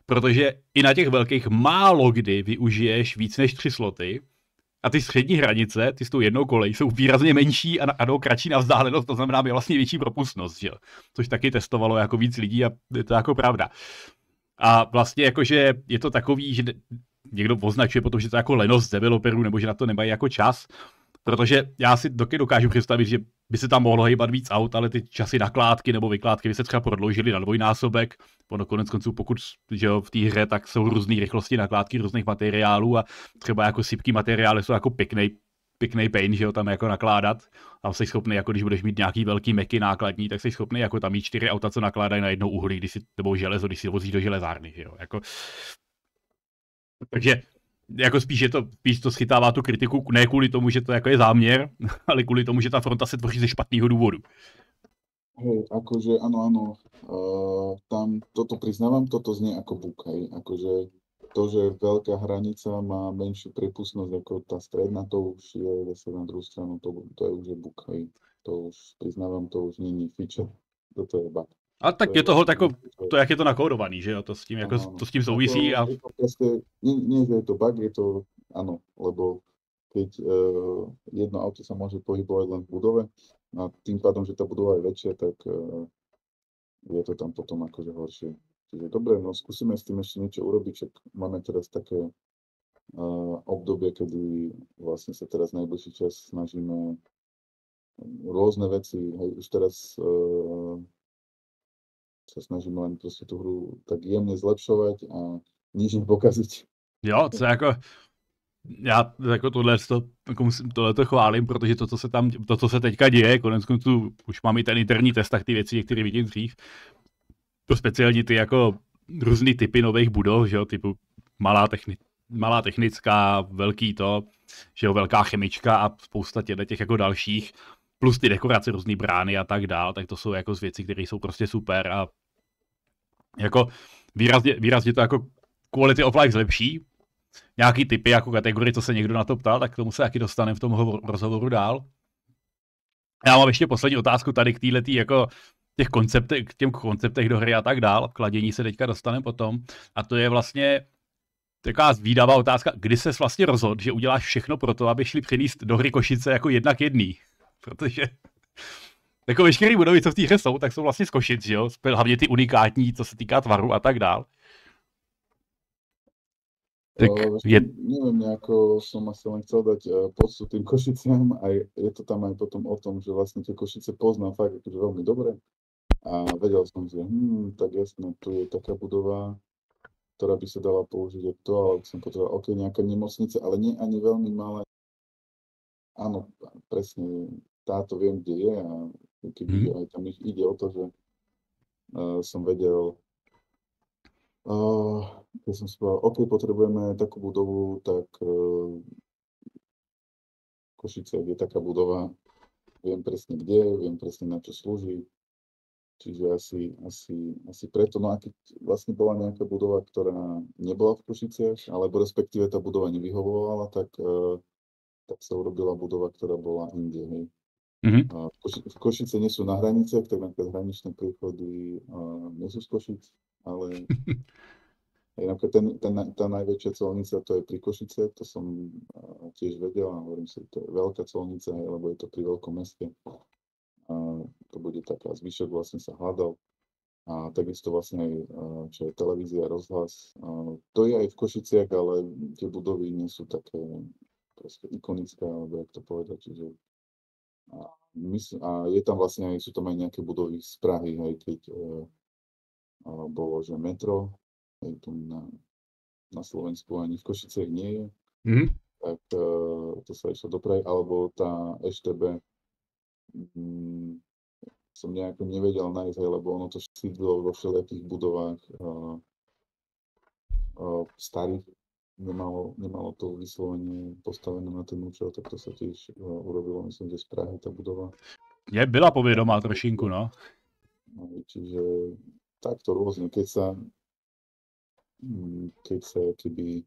[SPEAKER 2] protože i na těch velkých málo kdy využiješ víc než tři sloty a ty střední hranice, ty s tou jednou kolejí, jsou výrazně menší a, a jdou kratší na vzdálenost, to znamená je vlastně větší propustnost, že? Což taky testovalo jako víc lidí a je to jako pravda. A vlastně jakože je to takový, že někdo označuje potom, že to je jako lenost developerů, nebo že na to nemají jako čas, protože já si taky dokážu představit, že by se tam mohlo hýbat víc aut, ale ty časy nakládky nebo vykládky by se třeba prodloužily na dvojnásobek. Ono konec konců, pokud že jo, v té hře, tak jsou různé rychlosti nakládky různých materiálů a třeba jako sypký materiály jsou jako pěkný, pěkný pain, že jo, tam jako nakládat. A jsi schopný, jako když budeš mít nějaký velký meky nákladní, tak jsi schopný jako tam mít čtyři auta, co nakládají na jednou uhlí, když si, nebo železo, když si vozíš do železárny, že jo. Jako... Takže jako spíš, je to, spíš to schytává tu kritiku, ne kvůli tomu, že to jako je záměr, ale kvůli tomu, že ta fronta se tvoří ze špatného důvodu.
[SPEAKER 1] Hej, akože áno, áno, uh, tam toto priznávam, toto znie ako bug, hej, akože to, že veľká hranica má menšiu prepustnosť ako tá stredná, to už je zase na druhú stranu, to, to je už je bug, hej, to už priznávam, to už není feature, toto je bug.
[SPEAKER 2] A tak to je toho tako, to, jak je to nakódovaný, že jo, to s tím, jako,
[SPEAKER 1] ano,
[SPEAKER 2] to s tím souvisí a...
[SPEAKER 1] Je to proste, nie, nie, že je to bug, je to, áno, lebo keď uh, jedno auto sa môže pohybovať len v budove a tým pádom, že tá budova je väčšia, tak uh, je to tam potom akože horšie. Čiže dobre, no skúsime s tým ešte niečo urobiť, však máme teraz také uh, obdobie, kedy vlastne sa teraz najbližší čas snažíme rôzne veci, hej, už teraz uh, sa snažíme len proste tú hru tak jemne zlepšovať a nič nepokaziť.
[SPEAKER 2] Jo, co jako... Já jako tohle, to, jako musím, tohle to chválím, protože to, co se tam, to, co se teďka děje, konec konců už mám i ten interní test, tak ty věci, které vidím dřív, to speciálně ty jako různý typy nových budov, že jo, typu malá, techni, malá technická, velký to, že jo, velká chemička a spousta těch, těch jako dalších, plus ty dekorace, různý brány a tak dál, tak to jsou jako z věcí, které jsou prostě super a jako výrazně, výrazně to jako quality of life zlepší. Nějaký typy jako kategorie, co se někdo na to ptal, tak k tomu se taky dostaneme v tom hovor, rozhovoru dál. Já mám ještě poslední otázku tady k této jako těch konceptech, k těm konceptech do hry a tak dál. V kladění se teďka dostaneme potom. A to je vlastně taková zvídavá otázka, kdy ses vlastně rozhodl, že uděláš všechno pro to, aby šli přenést do hry Košice jako jednak jedný. Protože jako veškeré budovy, co v té hře jsou, tak jsou vlastně z Košic, že jo? Hlavně ty unikátní, co se týká tvaru a tak dál.
[SPEAKER 1] Tak je... Neviem, nejako som asi len chcel dať poctu tým Košiciam a je to tam aj potom o tom, že vlastne tie Košice poznám fakt akože veľmi dobre a vedel som, že hm, tak jasné, tu je taká budova, ktorá by sa dala použiť aj to, ale som potreboval, ok, nejaká nemocnica, ale nie ani veľmi malá. Áno, presne, táto viem, kde je a keď hmm. aj tam ide o to, že uh, som vedel Uh, keď som si povedal, OK, potrebujeme takú budovu, tak uh, Košice je taká budova, viem presne kde, viem presne na čo slúži, čiže asi, asi, asi preto, no a keď vlastne bola nejaká budova, ktorá nebola v Košiciach, alebo respektíve tá budova nevyhovovala, tak, uh, tak sa urobila budova, ktorá bola inde, hej. Mm-hmm. Uh, Koši- v Košice nie sú na hraniciach, tak napríklad hraničné príchody uh, nie sú z Košic, ale napríklad ten, ten, tá najväčšia colnica, to je pri Košice, to som uh, tiež vedel a hovorím si, to je veľká colnica, lebo je to pri veľkom meste. Uh, to bude taká, zvyšok vlastne sa hľadal. A takisto vlastne aj, uh, čo je televízia, rozhlas. Uh, to je aj v Košiciach, ale tie budovy nie sú také proste ikonické, alebo jak to povedať, čiže a, mysl, a je tam vlastne aj, sú tam aj nejaké budovy z Prahy, aj keď uh, bolo, že metro, aj tu na, na Slovensku ani v Košicech nie je, mm-hmm. tak uh, to sa išlo do Prahy, alebo tá é té bé mm, som nejako nevedel nájsť, lebo ono to sídlo vo všelijakých budovách uh, uh, starých, nemalo, nemalo to vyslovene postavené na ten účel, tak to sa tiež uh, urobilo, myslím, že z Prahy tá budova.
[SPEAKER 2] Je, byla povědomá trošinku, no.
[SPEAKER 1] no čiže takto rôzne, keď sa, keď sa, keby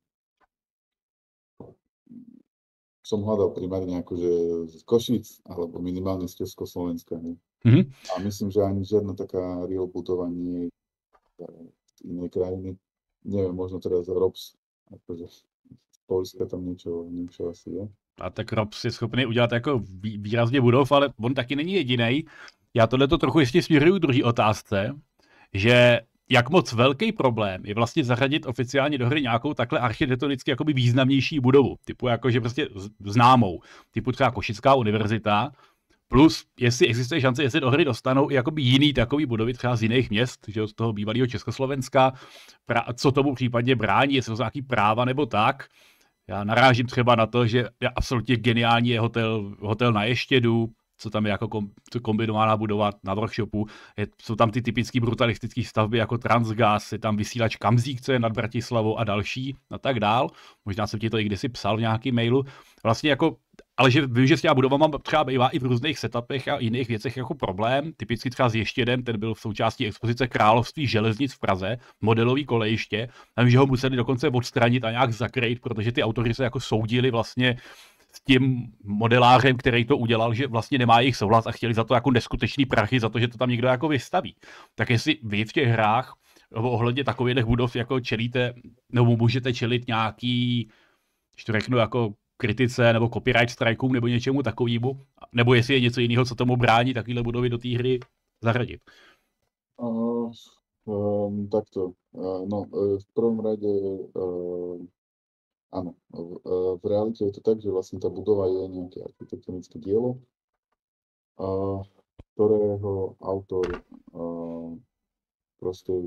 [SPEAKER 1] som hľadal primárne akože z Košic, alebo minimálne z Československa, ne? Mm-hmm. A myslím, že ani žiadna taká real budova nie je z inej krajiny. neviem, možno teraz Robs, akože z Polska tam niečo, niečo asi je.
[SPEAKER 2] A tak Robs je schopný udělat jako vý, výrazně budov, ale on taky není jediný. Já tohleto trochu ještě směřuju k druhé otázce, že jak moc velký problém je vlastně zařadit oficiálně do hry nějakou takhle architektonicky jakoby významnější budovu, typu jakože prostě známou, typu třeba Košická univerzita, plus jestli existuje šance, jestli do hry dostanou i jakoby jiný takový budovy třeba z jiných měst, že od toho bývalého Československa, co tomu případně brání, jestli to jsou nějaký práva nebo tak. Já narážím třeba na to, že je absolutně geniální je hotel, hotel na Ještědu, co tam je jako kom, kombinovaná budova na workshopu. Je, jsou tam ty typické brutalistické stavby jako Transgas, je tam vysílač Kamzík, co je nad Bratislavou a další a tak dál. Možná jsem ti to i kdysi psal v nějaký mailu. Vlastně jako, ale že vím, že s těma budovama třeba bývá i v různých setupech a jiných věcech jako problém. Typicky třeba s Ještědem, ten byl v součástí expozice Království železnic v Praze, modelový kolejiště. Tam, že ho museli dokonce odstranit a nějak zakrýt, protože ty autory se jako soudili vlastně s tím modelářem, který to udělal, že vlastně nemá jejich souhlas a chtěli za to jako neskutečný prachy, za to, že to tam někdo jako vystaví. Tak jestli vy v těch hrách ohledně takových budov jako čelíte, nebo můžete čelit nějaký, když to řeknu jako kritice nebo copyright strikeům nebo něčemu takovému, nebo jestli je něco jiného, co tomu brání takovéhle budovy do té hry zařadit.
[SPEAKER 1] Uh, um, takto. Uh, no, uh, v prvom rade uh, áno, v, uh, v realite je to tak, že vlastne tá budova je nejaké architektonické dielo, uh, ktorého autor uh, proste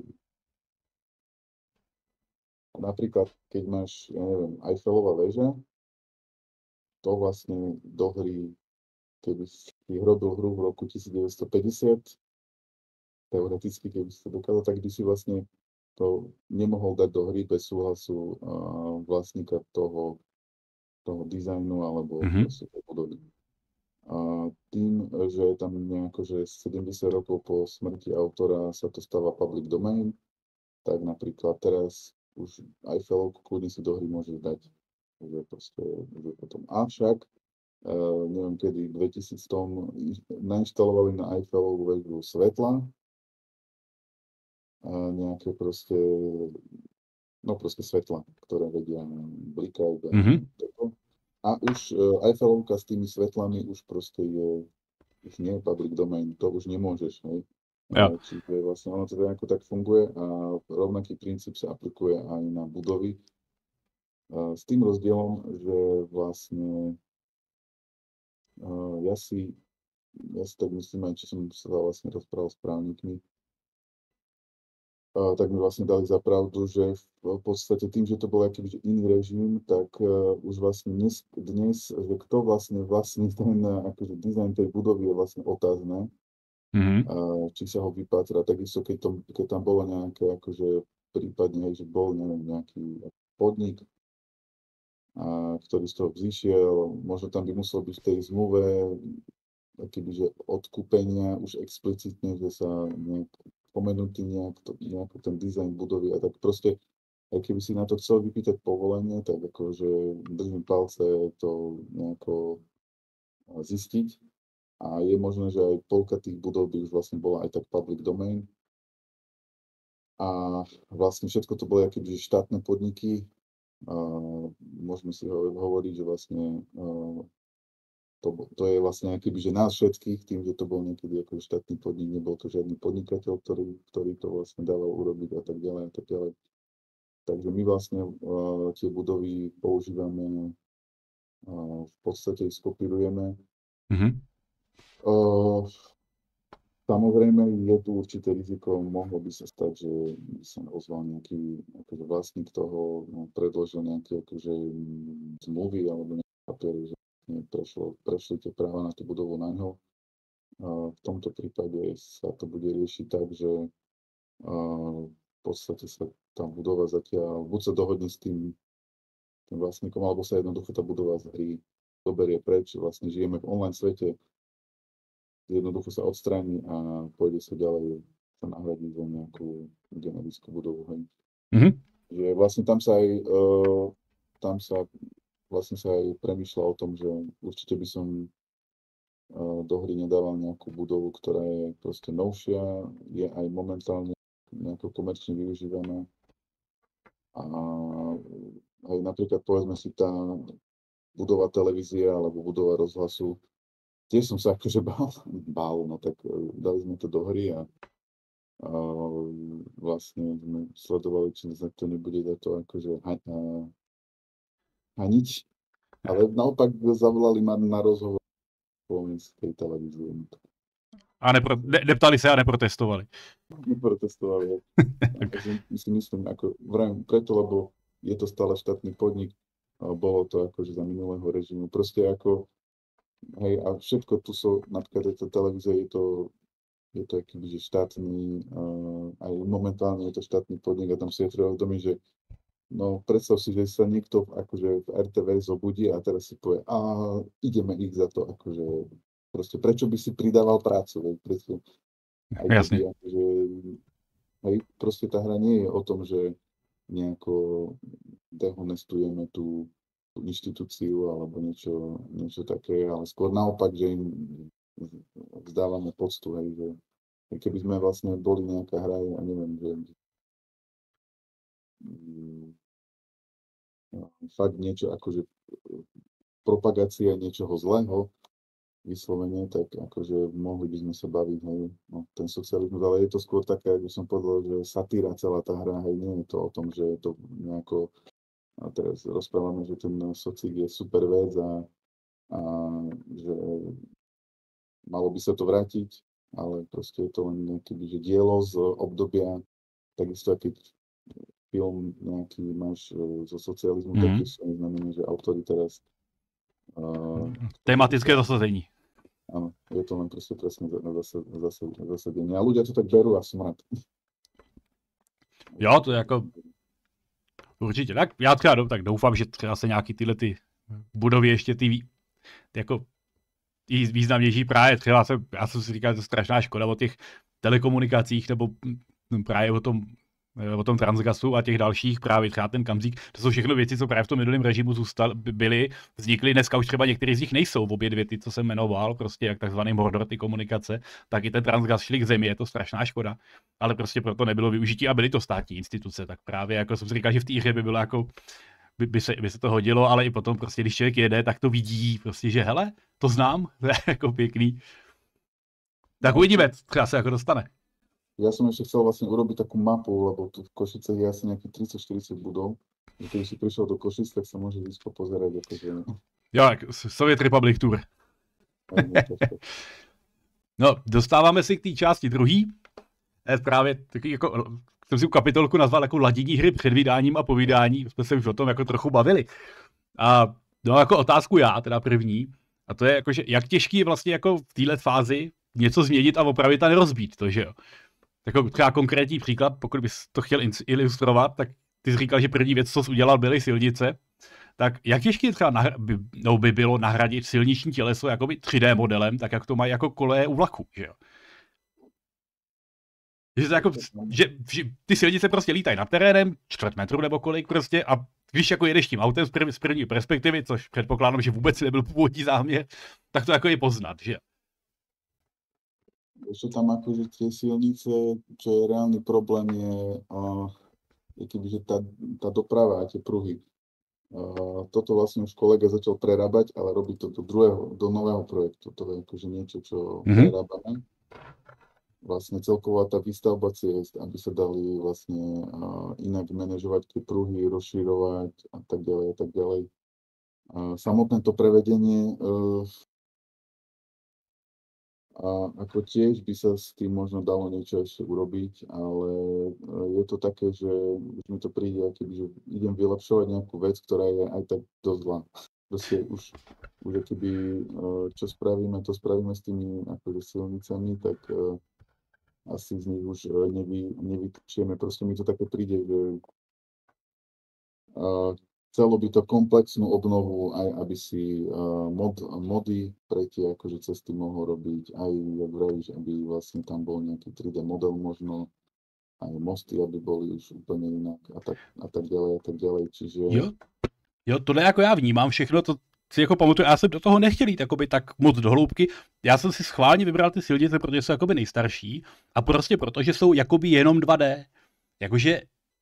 [SPEAKER 1] napríklad, keď máš, ja neviem, Eiffelová väža, to vlastne do hry, keby si robil hru v roku devätnásťstopäťdesiat, teoreticky, keby si to dokázal, tak by si vlastne to nemohol dať do hry bez súhlasu uh, vlastníka toho, toho dizajnu alebo
[SPEAKER 2] Mhm.
[SPEAKER 1] proste tej budovy. A tým, že tam nejako, že sedemdesiat rokov po smrti autora sa to stáva public domain, tak napríklad teraz už Eiffelovku kľudne si do hry môžeš dať. Že proste, že potom. Avšak, uh, neviem kedy, v dvetisíc nainštalovali na Eiffelovú väžu svetla, a nejaké proste, no proste svetla, ktoré vedia blikať a
[SPEAKER 2] Mhm.
[SPEAKER 1] toto. A už uh, Eiffelovka s tými svetlami už proste je, už nie je public domain, to už nemôžeš, hej.
[SPEAKER 2] Ja.
[SPEAKER 1] Uh, čiže vlastne ono to nejako tak funguje a rovnaký princíp sa aplikuje aj na budovy. Uh, s tým rozdielom, že vlastne uh, ja si, ja si tak myslím aj, čo som sa vlastne rozprával s právnikmi, uh, tak mi vlastne dali za pravdu, že v podstate tým, že to bol akýby iný režim, tak uh, už vlastne dnes, dnes, že kto vlastne vlastní ten uh, akože dizajn tej budovy je vlastne otázne,
[SPEAKER 2] Mhm.
[SPEAKER 1] uh, či sa ho vypátra. Takisto, keď, to, keď tam bolo nejaké akože prípadne, že bol neviem, nejaký podnik, a ktorý z toho vzýšiel, možno tam by muselo byť v tej zmluve akýby, že odkúpenia už explicitne, že sa nejak pomenutý nejak, to, nejak ten dizajn budovy a tak proste, aj keby si na to chcel vypýtať povolenie, tak akože držím palce to nejako zistiť a je možné, že aj polka tých budov by už vlastne bola aj tak public domain a vlastne všetko to boli akýby štátne podniky. Uh, môžeme si ho, hovoriť, že vlastne uh, to, to je vlastne akýby, že nás všetkých, tým, že to bol niekedy ako štátny podnik, nebol to žiadny podnikateľ, ktorý, ktorý to vlastne dával urobiť a tak ďalej a tak ďalej. Takže my vlastne uh, tie budovy používame, uh, v podstate ich skopírujeme.
[SPEAKER 2] Mhm.
[SPEAKER 1] Uh, Samozrejme, je tu určité riziko, mohlo by sa stať, že by sa ozval nejaký akože vlastník toho, no, predložil nejaké akože zmluvy alebo nejaké papiery, že prešlo, prešli tie práva na tú budovu na ňo. A v tomto prípade sa to bude riešiť tak, že a, v podstate sa tá budova zatiaľ, buď sa dohodne s tým, tým vlastníkom, alebo sa jednoducho tá budova z hry doberie preč. Vlastne žijeme v online svete, jednoducho sa odstráni a pôjde sa ďalej sa nahradiť za nejakú generickú budovu. Hej.
[SPEAKER 2] Mhm.
[SPEAKER 1] Že vlastne tam sa aj, uh, tam sa vlastne sa aj premýšľa o tom, že určite by som uh, do hry nedával nejakú budovu, ktorá je proste novšia, je aj momentálne nejako komerčne využívaná A aj napríklad, povedzme si, tá budova televízie alebo budova rozhlasu, tiež som sa akože bál, bál, no tak dali sme to do hry a, a vlastne sme sledovali, či sa to nebude za to akože ha, ha, haniť. Ale naopak zavolali ma na rozhovor z tej televízie.
[SPEAKER 2] A nepro, ne, neptali se a neprotestovali.
[SPEAKER 1] Neprotestovali. Takže si myslím, ako vrajím preto, lebo je to stále štátny podnik, bolo to akože za minulého režimu. Proste ako, hej, a všetko tu sú, napríklad to televízia, je to, je to akýby, že štátny, uh, aj momentálne je to štátny podnik a tam si je treba uvedomiť, že no predstav si, že sa niekto akože v er té vé zobudí a teraz si povie, a ideme ich za to, akože proste prečo by si pridával prácu, hej, prečo, aj
[SPEAKER 2] Jasne.
[SPEAKER 1] keby, akože, hej, proste tá hra nie je o tom, že nejako dehonestujeme tú, tú inštitúciu alebo niečo, niečo také, ale skôr naopak, že im vzdávame poctu, hej, že keby sme vlastne boli nejaká hra, ja neviem, že fakt niečo akože propagácia niečoho zlého, vyslovene, tak akože mohli by sme sa baviť, hej, no, ten socializmus, ale je to skôr také, ako som povedal, že satíra celá tá hra, hej, nie je to o tom, že je to nejako, a teraz rozprávame, že ten socik je super vec a, a že malo by sa to vrátiť, ale proste je to len nejaké, že dielo z obdobia, takisto aký film nejaký máš zo socializmu, mm-hmm. tak to neznamená, že autori teraz uh,
[SPEAKER 2] tematické zasazení.
[SPEAKER 1] Áno, je to len proste presne zasadenie. A ľudia to tak berú a som rád.
[SPEAKER 2] Jo, to je jako určitě. Tak já třeba tak doufám, že třeba se nějaký tyhle ty budovy ještě ty, ty jako i významnější právě třeba se, já jsem si říkal, že to je strašná škoda o těch telekomunikacích nebo právě o tom o tom Transgasu a těch dalších, právě třeba ten Kamzík, to jsou všechno věci, co právě v tom minulém režimu zůstaly, byly, vznikly, dneska už třeba některý z nich nejsou, obě dvě ty, co jsem jmenoval, prostě jak takzvaný Mordor, ty komunikace, tak i ten Transgas šli k zemi, je to strašná škoda, ale prostě proto nebylo využití a byly to státní instituce, tak právě jako jsem si říkal, že v té hře by bylo jako, by, by, se, by se to hodilo, ale i potom prostě, když člověk jede, tak to vidí, prostě, že hele, to znám, to je jako pěkný. Tak uvidíme, třeba se jako dostane.
[SPEAKER 1] Ja som ešte chcel vlastne urobiť takú mapu, lebo tu v Košicech je asi nejakých tridsať štyridsať budov. Keď si prišiel do Košic, tak sa môže ísť popozerať. Akože...
[SPEAKER 2] Jo, Soviet Republic Tour. No, dostáváme si k té části druhý. Je právě taky jako, jsem si kapitolku nazval jako ladění hry před vydáním a po vydání. Jsme se už o tom jako trochu bavili. A no, jako otázku já, teda první. A to je jako, že jak těžký je vlastně jako v téhle fázi něco změnit a opravit a nerozbít to, že jo. Jako třeba konkrétní příklad, pokud bys to chtěl ilustrovat, tak ty jsi říkal, že první věc, co jsi udělal, byly silnice. Tak jak těžké třeba nahra- by, no, by bylo nahradit silniční těleso jakoby tři dé modelem, tak jak to mají jako koleje u vlaku, že jo? Že, to jako, že, že ty silnice prostě lítají nad terénem, čtvrt metru nebo kolik prostě, a když jako jedeš tím autem z, prv, z první perspektivy, což předpokládám, že vůbec nebyl původní záměr, tak to jako je poznat, že?
[SPEAKER 1] Ešte tam akože tie silnice, čo je reálny problém, je, uh, je kebyže tá, tá doprava a tie pruhy. Uh, toto vlastne už kolega začal prerábať, ale robí to do druhého, do nového projektu. To je akože niečo, čo mm-hmm. prerábame. Vlastne celková tá výstavba ciest, aby sa dali vlastne uh, inak manažovať tie pruhy, rozširovať a tak ďalej a tak ďalej. Uh, samotné to prevedenie uh, a ako tiež by sa s tým možno dalo niečo ešte urobiť, ale je to také, že už mi to príde, že idem vylepšovať nejakú vec, ktorá je aj tak dosť zlá. Proste už, už keby čo spravíme, to spravíme s tými akože silnicami, tak uh, asi z nich už nevy, nevytčieme. Proste mi to také príde, že uh, chcelo by to komplexnú obnovu, aj aby si uh, mod, mody pre tie akože cesty mohol robiť, aj, jak vravíš, aby vlastne tam bol nejaký tri dé model možno, aj mosty, aby boli už úplne inak a tak, a tak ďalej a tak ďalej, čiže...
[SPEAKER 2] Jo, jo, tohle jako já vnímám všechno, to si jako pamatuju, já jsem do toho nechtěl jít jakoby tak moc do hloubky, já jsem si schválně vybral ty silnice, protože jsou jakoby nejstarší a prostě protože jsou jakoby jenom dva dé, jakože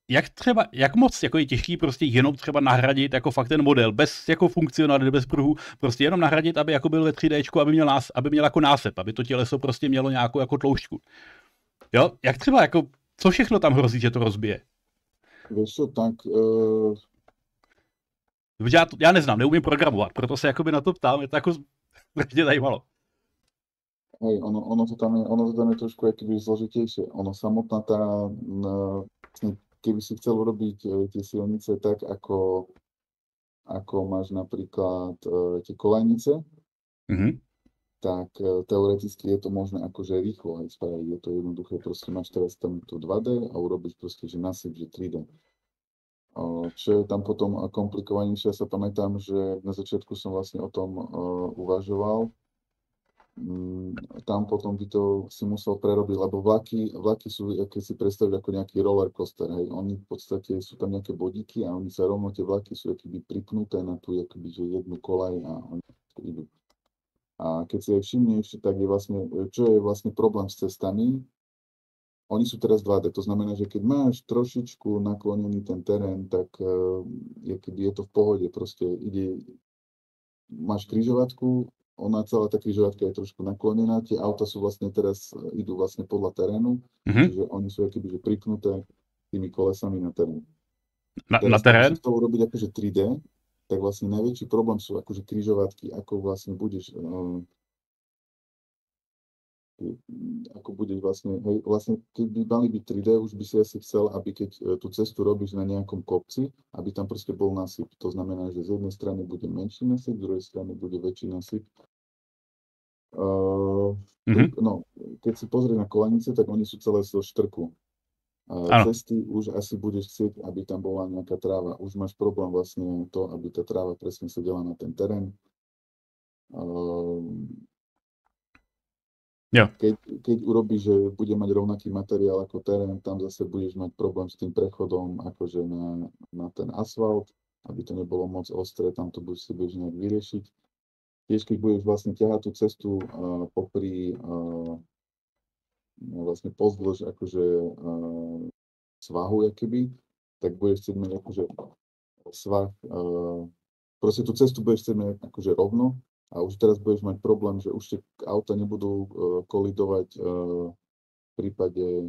[SPEAKER 2] jak třeba, jak moc jako je těžký prostě jenom třeba nahradit jako fakt ten model, bez jako funkcionality, bez pruhů, prostě jenom nahradit, aby jako byl ve tři déčku, aby měl, nás, aby měl jako násep, aby to těleso prostě mělo nějakou jako tloušťku. Jo, jak třeba jako, co všechno tam hrozí, že to rozbije?
[SPEAKER 1] Vieš čo, tak... Uh...
[SPEAKER 2] Já, to, já neznám, neumím programovat, proto se jakoby na to ptám, je to jako strašně zajímalo.
[SPEAKER 1] Hej, ono, ono, to tam je, ono to tam je trošku jakýby zložitejšie. Ono samotná tá, keby si chcel urobiť tie silnice tak, ako, ako máš napríklad tie kolajnice,
[SPEAKER 2] mm-hmm.
[SPEAKER 1] tak teoreticky je to možné akože rýchlo aj spraviť. Je to jednoduché, proste máš teraz tam to dva dé a urobíš proste, že nasyp, že tri dé. Čo je tam potom komplikovanejšie, ja sa pamätám, že na začiatku som vlastne o tom uh, uvažoval. Mm, tam potom by to si musel prerobiť, lebo vlaky, vlaky sú, keď si predstavíš, ako nejaký roller coaster, hej. Oni v podstate sú tam nejaké bodíky a oni sa rovno, tie vlaky sú akoby pripnuté na tú akoby, že jednu kolaj a oni idú. A keď si aj všimneš, tak je vlastne, čo je vlastne problém s cestami, oni sú teraz dva dé, to znamená, že keď máš trošičku naklonený ten terén, tak uh, je, je to v pohode, proste ide, máš križovatku, ona celá tá križovatka je trošku naklonená, tie auta sú vlastne teraz, idú vlastne podľa terénu, mm-hmm. čiže oni sú akoby, že pripnuté tými kolesami na terén.
[SPEAKER 2] Na, na terén?
[SPEAKER 1] Teraz, keď to urobiť akože tri dé, tak vlastne najväčší problém sú akože križovatky, ako vlastne budeš... Uh, ako budeš vlastne, hej, vlastne keď by mali byť tri dé, už by si asi chcel, aby keď tú cestu robíš na nejakom kopci, aby tam proste bol nasyp. To znamená, že z jednej strany bude menší nasyp, z druhej strany bude väčší nasyp. Uh, mm-hmm. No, keď si pozrieš na kolanice, tak oni sú celé zo štrku. Uh, cesty už asi budeš chcieť, aby tam bola nejaká tráva. Už máš problém vlastne to, aby tá tráva presne sedela na ten terén. Uh,
[SPEAKER 2] Ja.
[SPEAKER 1] Keď, keď urobíš, že bude mať rovnaký materiál ako terén, tam zase budeš mať problém s tým prechodom akože na, na ten asfalt, aby to nebolo moc ostré, tam to budeš si budeš nejak vyriešiť. Tiež keď budeš vlastne ťahať tú cestu uh, popri uh, vlastne pozdĺž akože uh, svahu jakoby, tak budeš chcieť mať akože svah, uh, proste tú cestu budeš chcieť mať akože rovno. A už teraz budeš mať problém, že už tie auta nebudú uh, kolidovať uh, v prípade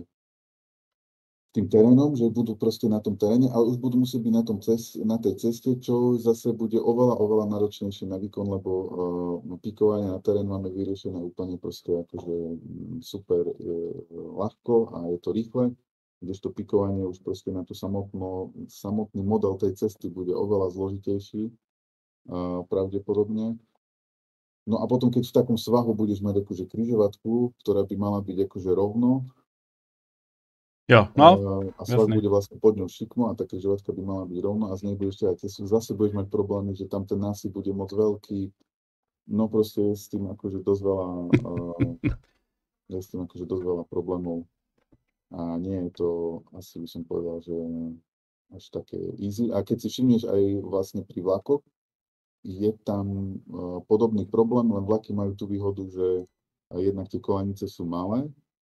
[SPEAKER 1] tým terénom, že budú proste na tom teréne, ale už budú musieť byť na, tom cest, na tej ceste, čo zase bude oveľa, oveľa náročnejšie na výkon, lebo uh, pikovanie na terén máme vyriešené úplne proste akože super uh, ľahko a je to rýchle, kdežto pikovanie už proste na tú samotno, samotný model tej cesty bude oveľa zložitejší uh, pravdepodobne. No a potom, keď v takom svahu budeš mať akože križovatku, ktorá by mala byť akože rovno,
[SPEAKER 2] jo, no,
[SPEAKER 1] a svah bude vlastne pod ňou šikmo a tá križovatka by mala byť rovno a z nej budeš ťahať cestu, zase budeš mať problémy, že tam ten násyp bude moc veľký, no proste s tým akože dosť veľa, uh, s tým akože dosť veľa problémov a nie je to, asi by som povedal, že až také easy. A keď si všimneš aj vlastne pri vlakoch, je tam uh, podobný problém, len vlaky majú tú výhodu, že uh, jednak tie kolanice sú malé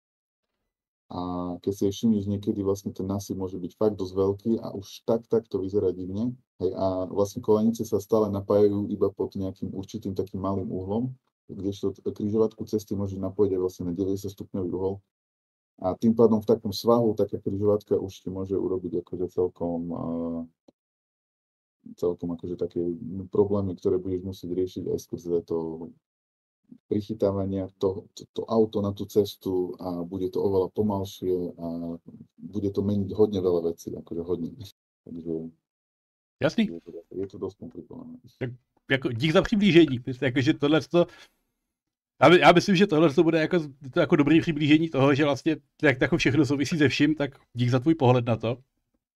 [SPEAKER 1] a keď si všimneš, niekedy vlastne ten nasyp môže byť fakt dosť veľký a už tak, tak to vyzerá divne. Hej, a vlastne kolanice sa stále napájajú iba pod nejakým určitým takým malým uhlom, kdežto križovatku cesty môže napojiť aj vlastne na deväťdesiat stupňový uhol. A tým pádom v takom svahu taká križovatka už ti môže urobiť akože celkom... Uh, celkom akože také problémy, ktoré budeš musieť riešiť aj skrze to prichytávanie to, to, to auto na tú cestu a bude to oveľa pomalšie a bude to meniť hodne veľa vecí, akože hodne. Takže
[SPEAKER 2] jasný.
[SPEAKER 1] Je to, je to dosť komplikované.
[SPEAKER 2] Tak, jako, dík za přiblížení. Jakože tohle to, já, já myslím, že tohle to bude jako, to jako dobrý přiblížení toho, že vlastně jak tako všechno souvisí se vším, tak dík za tvůj pohled na to.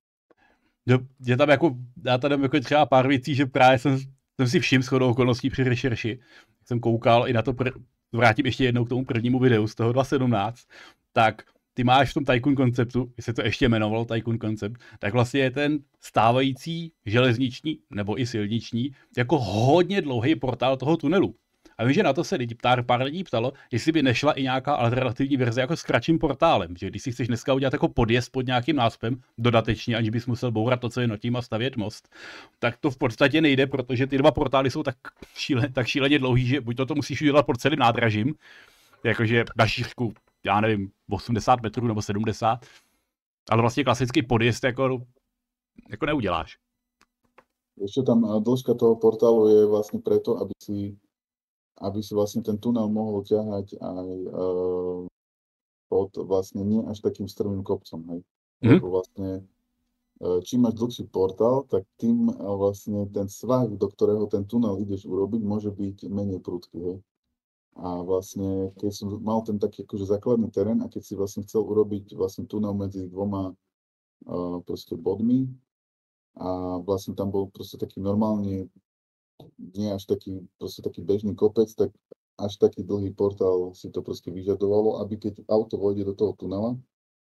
[SPEAKER 2] Je tam jako, já tady jako třeba pár věcí, že právě jsem, jsem si všiml shodou okolností při rešerši. Jsem koukal i na to, pr- vrátím ještě jednou k tomu prvnímu videu z toho dva tisíce sedmnáct, tak ty máš v tom Tycoon konceptu, jestli to ještě jmenovalo Tycoon koncept, tak vlastně je ten stávající železniční nebo i silniční jako hodně dlouhý portál toho tunelu. A vím, že na to se lidi, pár, pár lidí ptalo, jestli by nešla i nějaká alternativní verze jako s kratším portálem, že když si chceš dneska udělat jako podjezd pod nějakým náspem, dodatečně, aniž bys musel bourat to, co je nad tím a stavět most, tak to v podstatě nejde, protože ty dva portály jsou tak, šíle, tak šíleně dlouhý, že buď to, to musíš udělat pod celým nádražím, jakože na šířku, já nevím, osmdesát metrů nebo sedmdesát, ale vlastně klasický podjezd jako, jako neuděláš.
[SPEAKER 1] Ešte tam dĺžka toho portálu je vlastne preto, aby si, aby si vlastne ten tunel mohol ťahať aj uh, pod vlastne nie až takým strmým kopcom, hej. Mm-hmm. Lebo vlastne uh, čím máš dlhší portál, tak tým uh, vlastne ten svah, do ktorého ten tunel ideš urobiť, môže byť menej prudký, hej. A vlastne, keď som mal ten taký akože základný terén a keď si vlastne chcel urobiť vlastne tunel medzi dvoma uh, proste bodmi, a vlastne tam bol proste taký normálny, nie až taký, proste taký bežný kopec, tak až taký dlhý portál si to proste vyžadovalo, aby keď auto vojde do toho tunela,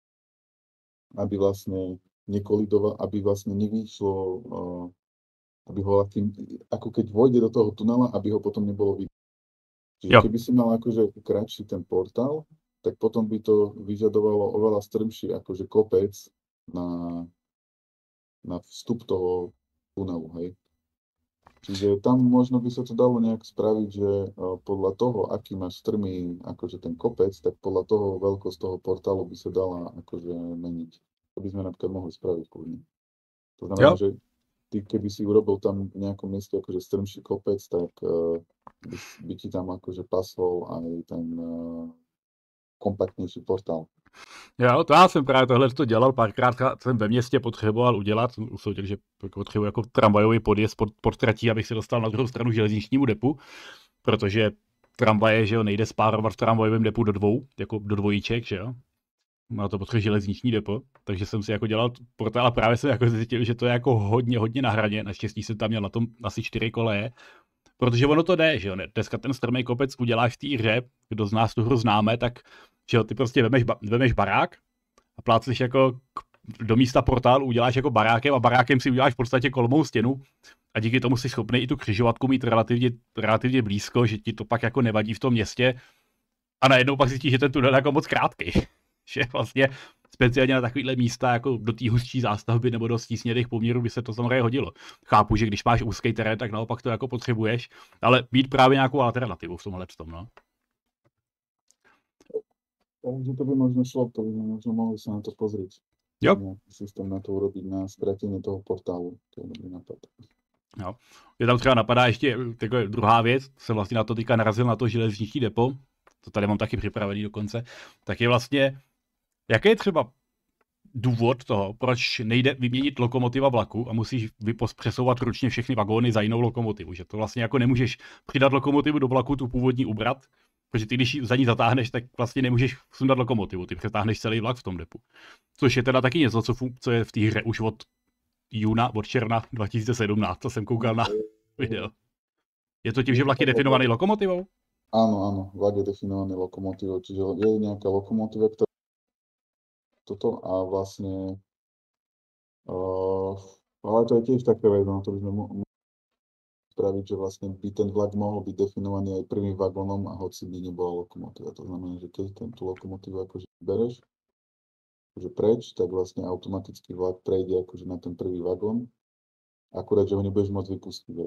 [SPEAKER 1] aby vlastne nekolidoval, aby vlastne nevyšlo, uh, aby ho tým, ako keď vojde do toho tunela, aby ho potom nebolo vidieť. Čiže jo. Keby si mal akože kratší ten portál, tak potom by to vyžadovalo oveľa strmší akože kopec na na vstup toho tunelu, hej. Čiže tam možno by sa to dalo nejak spraviť, že uh, podľa toho, aký máš strmý akože ten kopec, tak podľa toho veľkosť toho portálu by sa dala akože meniť. To by sme napríklad mohli spraviť kľudne. To znamená, jo. Že ty keby si urobil tam v nejakom mieste akože strmší kopec, tak uh, by, by ti tam akože pasol aj ten uh, kompaktnější portál.
[SPEAKER 2] Jo, to já jsem právě tohle to dělal, párkrát jsem ve městě potřeboval udělat, usoudil, že potřebuji jako tramvajový podjezd pod, pod tratí, abych se dostal na druhou stranu železničnímu depu, protože tramvaje, že jo, nejde spárovat v tramvajovém depu do dvou, jako do dvojíček, že jo. Má to potřebuje železniční depo, takže jsem si jako dělal portál a právě jsem jako zjistil, že to je jako hodně, hodně na hraně, naštěstí jsem tam měl na tom asi čtyři koleje, protože ono to jde, že jo, dneska ten strmý kopec uděláš v té hře, kdo z nás tu hru známe, tak že jo, ty prostě vemeš, vemeš barák a pláceš jako k, do místa portálu uděláš jako barákem a barákem si uděláš v podstatě kolmou stěnu a díky tomu jsi schopný i tu křižovatku mít relativně, relativně blízko, že ti to pak jako nevadí v tom městě a najednou pak zjistíš, že ten tunel je jako moc krátký. Že vlastně speciálně na takovýhle místa jako do té hustší zástavby nebo do stísněných poměrů by se to samozřejmě hodilo. Chápu, že když máš úzký terén, tak naopak to jako potřebuješ, ale mít právě nějakou alternativu v tomhle tom, no.
[SPEAKER 1] Takže to by možno šlo, to by možno mohli sa na to pozrieť.
[SPEAKER 2] Jo.
[SPEAKER 1] Nejaký systém na to urobiť, na skratenie toho portálu. To je dobrý nápad.
[SPEAKER 2] Jo. Je tam třeba napadá ještě taková druhá věc, jsem vlastně na to teďka narazil na to železniční depo, to tady mám taky připravený dokonce, tak je vlastně, jaký je třeba důvod toho, proč nejde vyměnit lokomotiva vlaku a musíš přesouvat ručně všechny vagóny za jinou lokomotivu, že to vlastně jako nemůžeš přidat lokomotivu do vlaku, tu původní ubrat, protože ty, když za ní zatáhneš, tak vlastně nemůžeš sundat lokomotivu, ty přetáhneš celý vlak v tom depu. Což je teda taky něco, co, co je v té hře už od júna, od června dva tisíce sedmnáct, co jsem koukal na video. Je to tím, že vlak je definovaný lokomotivou?
[SPEAKER 1] Áno, áno, vlak je definovaný lokomotivou, čiže je nejaká lokomotiva, ktorá toto a vlastne uh, ale to je tiež také vec, no to by sme mohli spraviť, že vlastne by ten vlak mohol byť definovaný aj prvým vagónom a hoci by nebola lokomotíva. To znamená, že keď ten tú lokomotívu akože bereš akože preč, tak vlastne automaticky vlak prejde akože na ten prvý vagón, akurát, že ho nebudeš môcť vypustiť.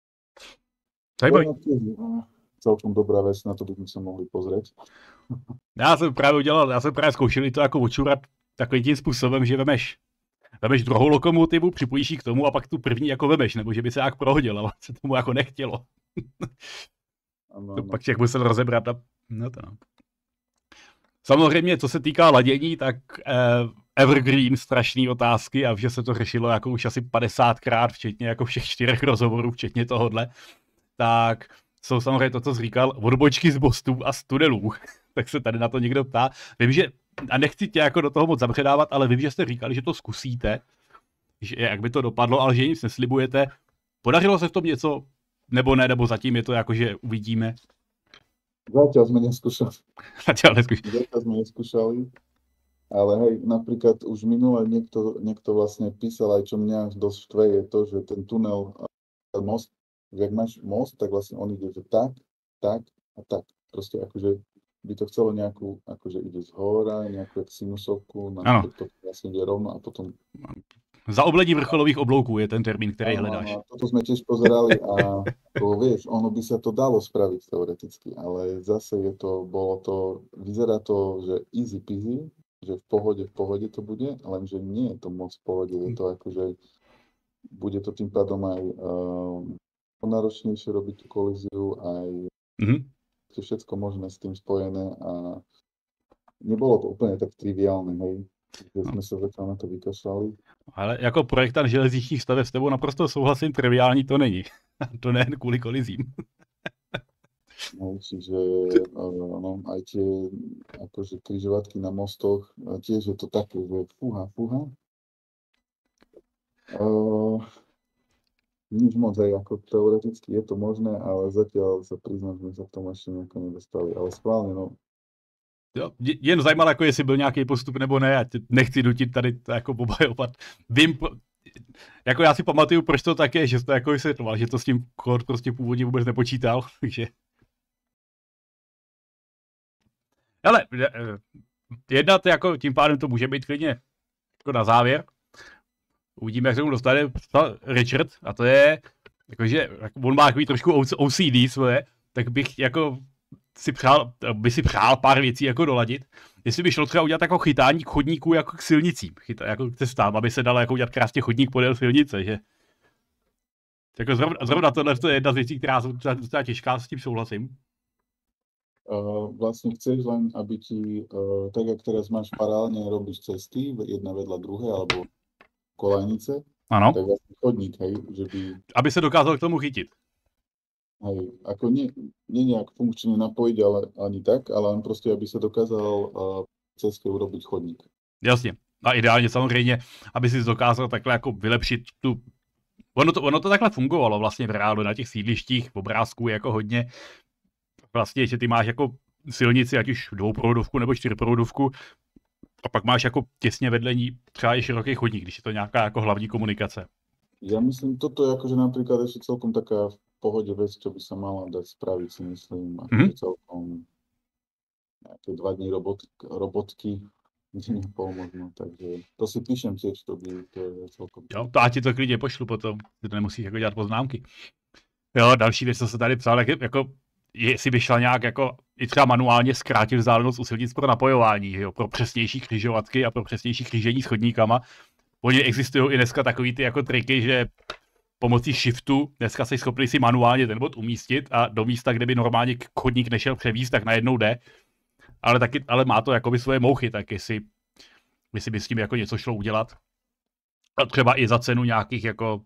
[SPEAKER 1] Celkom dobrá vec, na to bychom se mohli pozrieť.
[SPEAKER 2] Já jsem právě udělal, já jsem právě zkoušel to jako očurat takovým tím způsobem, že vemeš, vemeš druhou lokomotivu, připojíš ji k tomu a pak tu první jako vemeš, nebo že by se jak prohodil, ale se tomu jako nechtělo. Ano, to ano. Pak člověk musel rozebrat a no to no. Samozřejmě, co se týká ladění, tak eh, evergreen, strašný otázky a že se to řešilo jako už asi padesátkrát, včetně jako všech čtyřech rozhovorů, včetně tohodle, tak jsou samozřejmě to, co jsi říkal, odbočky z mostů a z tunelů. Tak se tady na to někdo ptá. Vím, že, a nechci tě jako do toho moc zabředávat, ale vím, že jste říkali, že to zkusíte, že jak by to dopadlo, ale že nic neslibujete. Podařilo se v tom něco, nebo ne, nebo zatím je to jako, že uvidíme?
[SPEAKER 1] Zatiaľ sme neskúšali.
[SPEAKER 2] Zatiaľ neskúšali.
[SPEAKER 1] Zatiaľ sme neskúšali. Ale hej, napríklad už minule niekto, niekto vlastne písal, aj čo mňa dosť štve, je to, že ten tunel, ten most, že ak máš most, tak vlastne on ide že tak tak a tak. Proste akože by to chcelo nejakú, akože ide z hora, nejakú sinusovku, naspäť to vlastne ide rovno a potom...
[SPEAKER 2] Zaoblení vrcholových oblouků je ten termín, který
[SPEAKER 1] áno,
[SPEAKER 2] hledáš.
[SPEAKER 1] Áno, toto sme tiež pozerali a to, vieš, ono by sa to dalo spraviť teoreticky, ale zase je to, bolo to, vyzerá to, že easy peasy, že v pohode, v pohode to bude, lenže nie je to moc v pohode, je to akože, bude to tým pádom aj uh, náročnejšie robiť tú kolíziu, aj mm-hmm. všetko možné s tým spojené a nebolo to úplne tak triviálne, hej, že jsme se na to vykašlali.
[SPEAKER 2] Ale jako projektant železničních staveb s tebou naprosto souhlasím, triviální to není. To ne kvůli kolizím.
[SPEAKER 1] No, čiže no, aj tie akože križovatky na mostoch, tiež je to také, že fúha, fúha. Uh, nič moc, aj ako teoreticky je to možné, ale zatiaľ sa priznám, že sme sa k tomu ešte nejako nedostali, ale schválne, no.
[SPEAKER 2] Jo, jen zajímalo, jako jestli byl nějaký postup nebo ne, a nechci nutit tady to jako obhajovat. Vím, jako já si pamatuju, proč to tak je, že jsi to jako vysvětloval, že to s tím kód prostě původně vůbec nepočítal, takže... Ale jednat jako tím pádem to může být klidně jako na závěr. Uvidíme, jak se mu dostane Richard, a to je, jakože on má takový trošku O C D svoje, tak bych jako si přál, by si přál pár věcí jako doladit. Jestli by šlo třeba udělat jako chytání chodníků jako k silnicím, chyta, jako k cestám, aby se dalo jako udělat krásně chodník podél silnice, že? Jako zrovna, zrovna tohle je jedna z věcí, která jsou docela těžká, s tím souhlasím.
[SPEAKER 1] Uh, vlastne chceš len, aby ti, uh, tak jak teraz máš parálne, robíš cesty, jedna vedľa druhé, alebo kolajnice,
[SPEAKER 2] ano.
[SPEAKER 1] Tak vlastne chodník, hej, že by...
[SPEAKER 2] Aby se dokázal k tomu chytit.
[SPEAKER 1] Hej, ako nie, nie nejak funkčne napojiť, ale ani tak, ale len proste, aby sa dokázal uh, cestě urobiť chodník.
[SPEAKER 2] Jasně. A ideálně samozřejmě, aby si dokázal takhle jako vylepšit tu... Ono to, ono to takhle fungovalo vlastně v reálu na těch sídlištích, v obrázku je jako hodně... Vlastně, že ty máš jako silnici, ať už dvouprovodovku nebo čtyřprovodovku, a pak máš jako těsně vedle ní třeba i široký chodník, když je to nějaká jako hlavní komunikace.
[SPEAKER 1] Ja myslím, toto je akože napríklad ešte celkom taká v pohode vec, čo by sa mala dať spraviť, si myslím, akože mm-hmm. celkom nejaké dva dní robot, robotky, deň a pol možno, takže to si píšem tiež, to by to je celkom...
[SPEAKER 2] Jo, to a ti to klidně pošlu potom, ty to nemusíš jako dělat poznámky. Jo, další věc, co se tady psal, tak je, jako jestli by šla nějak jako i třeba manuálně zkrátit vzdálenost u silnic pro napojování, jo, pro přesnější křižovatky a pro přesnější křížení s chodníkama. Oni existují i dneska takový ty jako triky, že pomocí shiftu dneska jsi schopný si manuálně ten bod umístit a do místa, kde by normálně chodník nešel převízt, tak najednou jde. Ale taky, ale má to jakoby svoje mouchy, tak jestli, jestli by s tím jako něco šlo udělat. A třeba i za cenu nějakých jako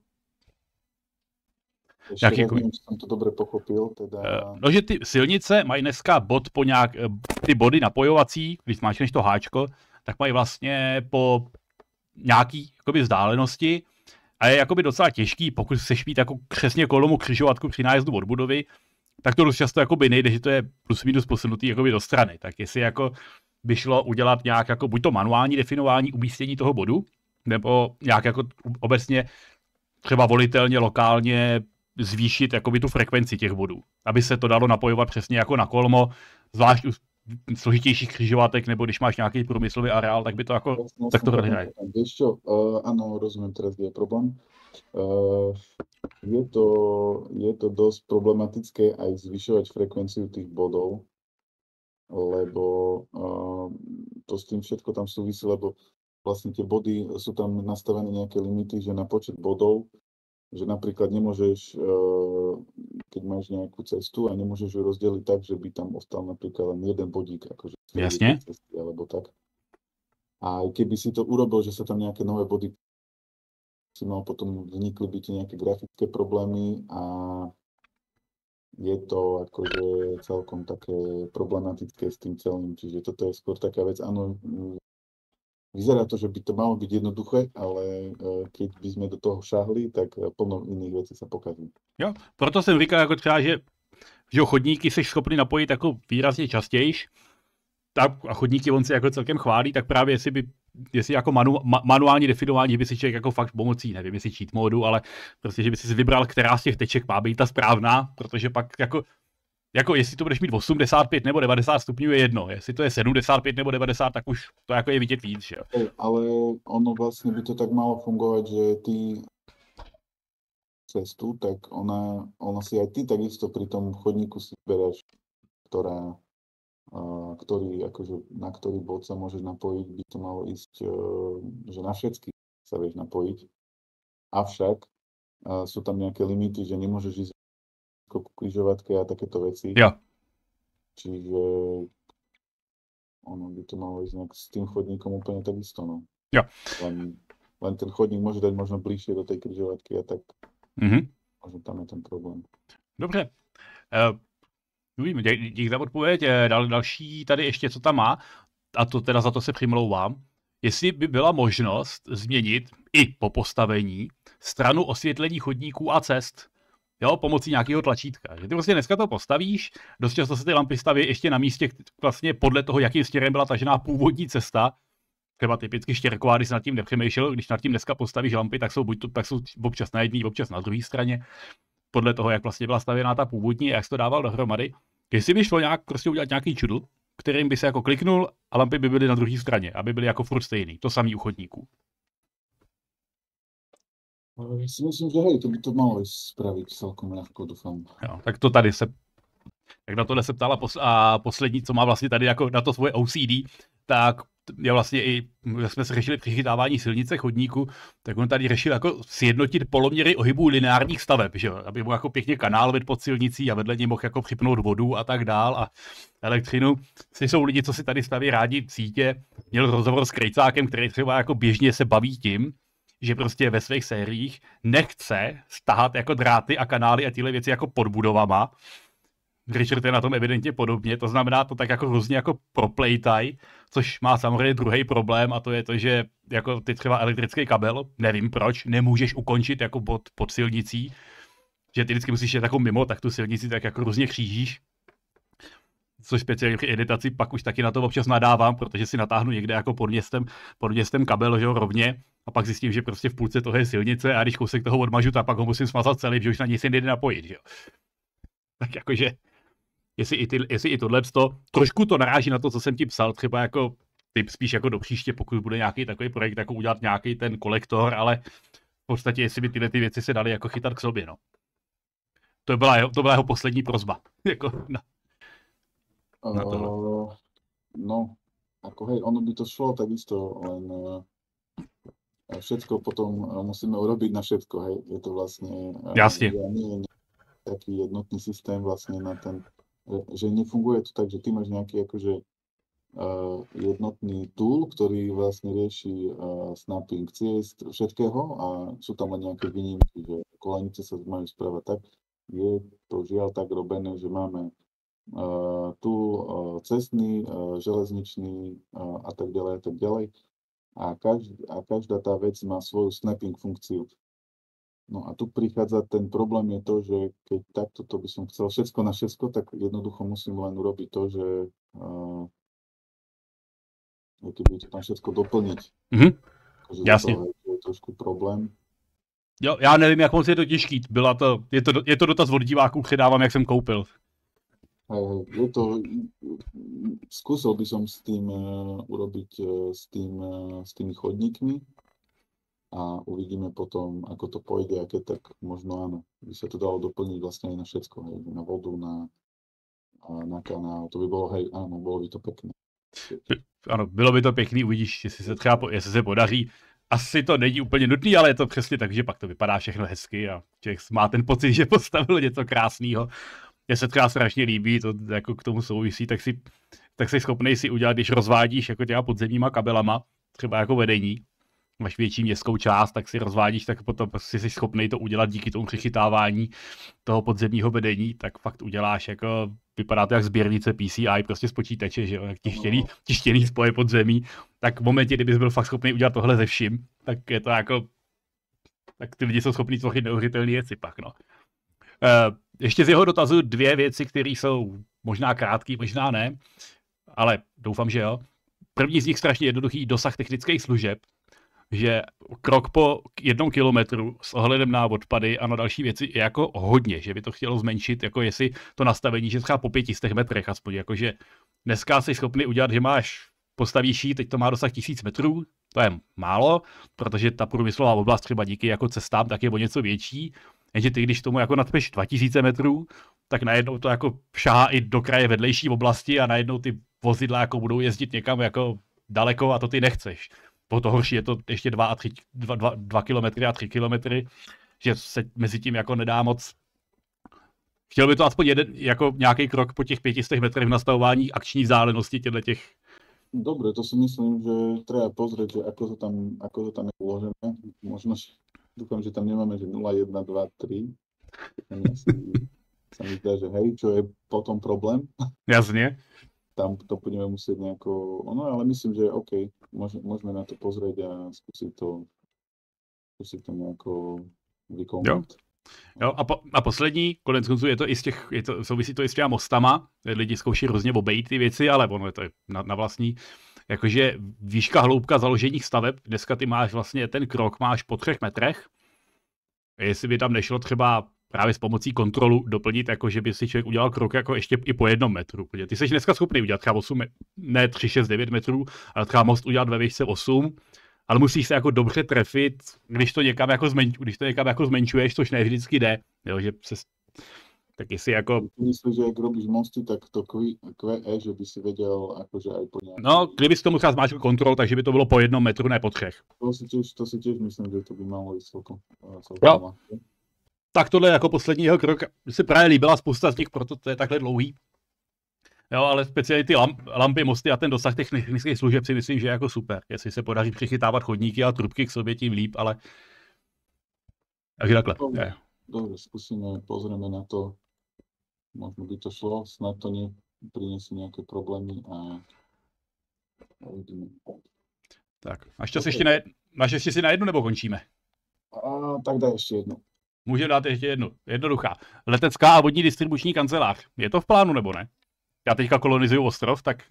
[SPEAKER 1] Ještě nějaký, nevím, jestli jsem to dobře pochopil. Teda...
[SPEAKER 2] No, že ty silnice mají dneska bod po nějak, ty body napojovací, když máš než to háčko, tak mají vlastně po nějaký jakoby vzdálenosti a je jakoby docela těžký, pokud chceš mít jako přesně kolomu křižovatku při nájezdu od budovy, tak to dost často jakoby nejde, že to je plus minus posunutý jakoby do strany. Tak jestli jako by šlo udělat nějak jako buď to manuální definování umístění toho bodu, nebo nějak jako obecně třeba volitelně, lokálně zvýšit jakoby tu frekvenci těch bodů, aby se to dalo napojovat přesně jako na kolmo, zvlášť u složitějších křižovatek, nebo když máš nějaký průmyslový areál, tak by to jako, no, tak to hraje.
[SPEAKER 1] Víš čo, uh, ano, rozumím teraz, kde je problém. Uh, je, to, je to dosť problematické aj zvyšovať frekvenciu tých bodov, lebo uh, to s tým všetko tam súvisí, lebo vlastne tie body sú tam nastavené nejaké limity, že na počet bodov, že napríklad nemôžeš, keď máš nejakú cestu a nemôžeš ju rozdeliť tak, že by tam ostal napríklad len jeden bodík, akože
[SPEAKER 2] Jasne.
[SPEAKER 1] Cesty, alebo tak. A keby si to urobil, že sa tam nejaké nové body si mal, potom vznikli by ti nejaké grafické problémy a je to akože celkom také problematické s tým celým, čiže toto je skôr taká vec, áno, vyzerá to, že by to malo byť jednoduché, ale keď by sme do toho šahli, tak plno iných vecí sa pokazí.
[SPEAKER 2] Jo, proto jsem říkal jako třeba, že, že chodníky jsi schopný napojit jako výrazně častějiš, tak a chodníky on si jako celkem chválí, tak právě jestli by, jestli jako manu, ma, manuální definování by si člověk jako fakt pomocí, nevím jestli cheat modu, ale prostě, že by si vybral, která z těch teček má být ta správná, protože pak jako Jako jestli to budeš mít osmdesát pět nebo devadesát stupňů je jedno, jestli to je sedmdesát pět nebo devadesát, tak už to jako je vidět víc, že jo.
[SPEAKER 1] Ale ono vlastně by to tak malo fungovat, že ty cestu, tak ona, ona si aj ty takisto pri tom chodníku si bereš, ktorá, uh, ktorý, akože, na ktorý bod sa môžeš napojiť, by to malo ísť, uh, že na všetky sa vieš napojiť. Avšak uh, sú tam nejaké limity, že nemôžeš ísť ku križovatke a takéto veci.
[SPEAKER 2] Jo.
[SPEAKER 1] Čiže ono by to malo ísť nejak s tým chodníkom úplne takisto, no.
[SPEAKER 2] Jo.
[SPEAKER 1] Len, len ten chodník môže dať možno bližšie do tej križovatky a tak.
[SPEAKER 2] Mhm.
[SPEAKER 1] Možná tam je ten problém.
[SPEAKER 2] Dobře. Uh, Vím, díky za odpověď. Dal, další tady ještě, co tam má, a to teda za to se přimlouvám, jestli by byla možnost změnit i po postavení stranu osvětlení chodníků a cest, jo, pomocí nějakého tlačítka. Že ty prostě dneska to postavíš, dost často se ty lampy staví ještě na místě, vlastně podle toho, jakým směrem byla tažená původní cesta, třeba typicky štěrková, když jsi nad tím nepřemýšlel, když nad tím dneska postavíš lampy, tak jsou buď to, tak jsou občas na jedné, občas na druhé straně, podle toho, jak vlastně byla stavěná ta původní, jak jsi to dával dohromady. Jestli by šlo nějak prostě udělat nějaký čudl, kterým by se jako kliknul a lampy by byly na druhé straně, aby byly jako furt stejný, to samý u chodníků.
[SPEAKER 1] Já si myslím, že hej, to by to malo spravit celkom ľahko, doufám.
[SPEAKER 2] Jo, tak to tady se, jak na tohle se ptala pos, a poslední, co má vlastně tady jako na to svoje O C D, tak je vlastně i, jak jsme se řešili přichytávání silnice chodníku, tak on tady řešil jako sjednotit poloměry ohybu lineárních staveb, že jo, aby mu jako pěkně kanál vedl pod silnicí a vedle něj mohl jako připnout vodu a tak dál a elektřinu. Jsou lidi, co si tady staví rádi sítě, měl rozhovor s krejcákem, který třeba jako běžně se baví tím, že prostě ve svých sériích nechce stahat jako dráty a kanály a tyhle věci jako pod budovama. Richard je na tom evidentně podobně, to znamená to tak jako hrozně jako proplejtaj, což má samozřejmě druhý problém a to je to, že jako ty třeba elektrický kabel, nevím proč, nemůžeš ukončit jako pod, pod silnicí, že ty vždycky musíš jít jako mimo, tak tu silnici tak jako různě křížíš. Což speciálně při editaci pak už taky na to občas nadávám, protože si natáhnu někde jako pod městem, pod městem kabel, že jo, rovně, a pak zjistím, že prostě v půlce toho je silnice a když kousek toho odmažu, tak pak ho musím smazat celý, že už na něj se nejde napojit, že jo. Tak jakože, jestli i, ty, jestli i tohleto, trošku to naráží na to, co jsem ti psal, třeba jako typ spíš jako do příště, pokud bude nějaký takový projekt, jako udělat nějaký ten kolektor, ale v podstatě, jestli by tyhle ty věci se daly jako chytat k sobě, no. To byla jeho, to byla jeho poslední prosba, jako na, na tohle.
[SPEAKER 1] Uh, no, ako hej, ono by to šlo takisto, len uh, všetko potom uh, musíme urobiť na všetko, hej, je to vlastne... Uh,
[SPEAKER 2] Jasne.
[SPEAKER 1] Nie je taký jednotný systém vlastne na ten, že nefunguje to tak, že ty máš nejaký akože uh, jednotný tool, ktorý vlastne rieši uh, snapping ciest, všetkého a sú tam len nejaké výnimky, že kolenice sa majú správať tak. Je to žiaľ tak robené, že máme Uh, tu uh, cestný, uh, železničný uh, a tak ďalej a tak ďalej. A, každá, a každá tá vec má svoju snapping funkciu. No a tu prichádza ten problém je to, že keď takto to by som chcel všetko na všetko, tak jednoducho musím len urobiť to, že uh, keby to tam všetko doplniť.
[SPEAKER 2] Mhm.
[SPEAKER 1] Takže
[SPEAKER 2] Jasne.
[SPEAKER 1] to je trošku problém.
[SPEAKER 2] Jo, já nevím, jak moc je to těžký. Byla to, je, to, je to dotaz od diváků, předávám, jak jsem koupil.
[SPEAKER 1] Hej, hej, je to, skúsil by som s tým uh, urobiť uh, s, tým, uh, s tými chodníkmi a uvidíme potom, ako to pôjde, aké tak možno áno, by sa to dalo doplniť vlastne aj na všetko, hej, na vodu, na, na kanál, to by bolo, hej, áno, bolo by to pekné.
[SPEAKER 2] Ano, bylo by to pěkný, uvidíš, jestli se třeba, jestli se podaří. Asi to není úplně nutný, ale je to přesně tak, že pak to vypadá všechno hezky a člověk má ten pocit, že postavil něco krásného. Mně se třeba strašně líbí, to jako k tomu souvisí, tak si, tak jsi schopnej si udělat, když rozvádíš jako těma podzemníma kabelama, třeba jako vedení, máš větší městskou část, tak si rozvádíš, tak potom si jsi schopnej to udělat díky tomu přichytávání toho podzemního vedení, tak fakt uděláš jako, vypadá to jak sběrnice P C I, prostě z počítače, že jo, jak tištěný, tištěný spoje podzemí, tak v momentě, kdybys byl fakt schopný udělat tohle ze vším, tak je to jako, tak ty lidi jsou schopní tvořit neuvěřitelné věci pak, no. Uh, ještě z jeho dotazu dvě věci, které jsou možná krátké, možná ne, ale doufám, že jo. První z nich strašně jednoduchý, dosah technických služeb. že krok po jednom kilometru s ohledem na odpady a na další věci je jako hodně, že by to chtělo zmenšit, jako jestli to nastavení, že třeba po pětistech metrech aspoň, jakože dneska jsi schopný udělat, že máš, postavíš jí, teď to má dosah tisíc metrů, to je málo, protože ta průmyslová oblast třeba díky jako cestám tak je o něco větší, jenže ty, když tomu jako nadpeš dva tisíce metrů, tak najednou to jako šahá i do kraje vedlejší oblasti a najednou ty vozidla jako budou jezdit někam jako daleko a to ty nechceš. Po to horší je to ještě dva, a tři, dva, dva, dva kilometry a tři kilometry, že se mezi tím jako nedá moc. Chtěl by to aspoň jeden, jako nějaký krok po těch pětistech metrech v nastavování akční vzdálenosti těchto těch.
[SPEAKER 1] Dobre, to si myslím, že treba pozrieť, že ako to tam, ako to tam je uložené. Možno, dúfam, že tam nemáme, že nula, jedna, dva, tri. Asi, sa mi zdá, že hej, čo je potom problém.
[SPEAKER 2] Jasne.
[SPEAKER 1] Tam to budeme musieť nejako, no ale myslím, že OK, môžeme, môžeme na to pozrieť a skúsiť to, skúsiť to nejako vykonať.
[SPEAKER 2] Jo, a, po, a poslední, konec konců je to i z těch, je to, souvisí to i s těma mostama, lidi zkouší různě obejít ty věci, ale ono je to na, na vlastní. Jakože výška, hloubka založených staveb, dneska ty máš vlastně ten krok, máš po třech metrech. Jestli by tam nešlo třeba právě s pomocí kontrolu doplnit, jako že by si člověk udělal krok jako ještě i po jednom metru. Ty jsi dneska schopný udělat třeba osm, ne tři, šest, devět metrů, ale třeba most udělat ve výšce osm. Ale musíš se jako dobře trefit, když to někam jako, zmenš, když to někam jako zmenšuješ, což ne vždycky jde. Jo, že se, tak jestli jako...
[SPEAKER 1] Myslím, že jak robíš mosty, tak to Q E, že by si věděl jakože aj po nějaký...
[SPEAKER 2] No, kdyby si tomu třeba zmáčkl kontrol, takže by to bylo po jednom metru, ne po třech.
[SPEAKER 1] To si těž, to si těž myslím, že to by malo jít celkom.
[SPEAKER 2] Jo. Tak tohle jako poslední jeho krok. Mně se právě líbila spousta z nich, proto to je takhle dlouhý. Jo, ale speciálně ty lamp, lampy, mosty a ten dosah těch technických služeb si myslím, že je jako super. Jestli se podaří přichytávat chodníky a trubky k sobě, tím líp, ale... Takže takhle.
[SPEAKER 1] Dobre, dobre, skúsime, pozrieme na to. Možno by to šlo, snad to nepriniesie nejaké problémy a uvidíme.
[SPEAKER 2] Tak, máš čas ještě na, máš ještě si na jednu, nebo končíme?
[SPEAKER 1] A, tak daj ještě jednu.
[SPEAKER 2] Můžeme dát ještě jednu. Jednoduchá. Letecká a vodní distribuční kancelář. Je to v plánu, nebo ne? Já teďka kolonizuju ostrov, tak...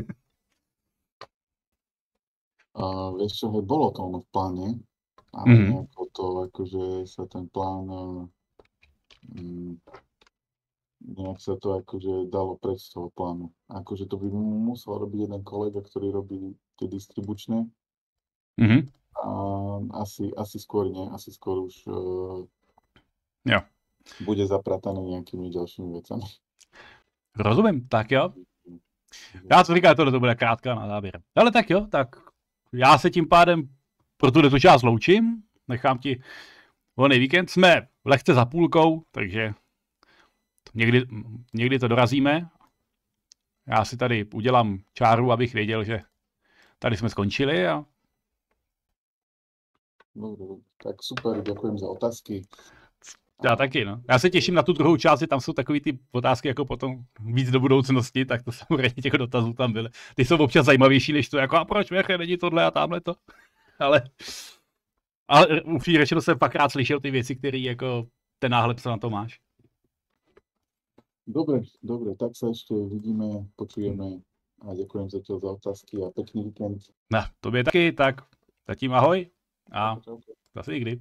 [SPEAKER 1] A vieš čo, hej, bolo to ono v pláne, ale
[SPEAKER 2] Mhm.
[SPEAKER 1] nejako to, akože sa ten plán, mm, nejak sa to akože dalo preč z toho plánu. Akože to by musel robiť jeden kolega, ktorý robí tie distribučné.
[SPEAKER 2] Mhm.
[SPEAKER 1] A asi, asi skôr nie, asi skôr už uh,
[SPEAKER 2] Jo.
[SPEAKER 1] bude zaprataný nejakými ďalšími vecami.
[SPEAKER 2] Rozumím, tak jo. Já co říkám, tohle to bude krátká na závěr. Ale tak jo, tak já se tím pádem pro tuto část loučím. Nechám ti volný víkend. Jsme lehce za půlkou, takže někdy, někdy to dorazíme. Já si tady udělám čáru, abych věděl, že tady jsme skončili. A...
[SPEAKER 1] Dobre, tak super, ďakujem za otázky.
[SPEAKER 2] Já taky, no. Já se těším na tu druhou část, že tam jsou takový ty otázky jako potom víc do budoucnosti, tak to samozřejmě těch dotazů tam byly. Ty jsou občas zajímavější, než to jako a proč Meche, není tohle a tamhle to. Ale, ale upřímně řečeno jsem fakt rád slyšel ty věci, které jako ten náhled, co na to máš.
[SPEAKER 1] Dobre, dobre, tak sa ešte vidíme, počujeme a ďakujem zatiaľ za otázky a pekný víkend.
[SPEAKER 2] No, tobě taky, tak zatím ahoj a zase někdy.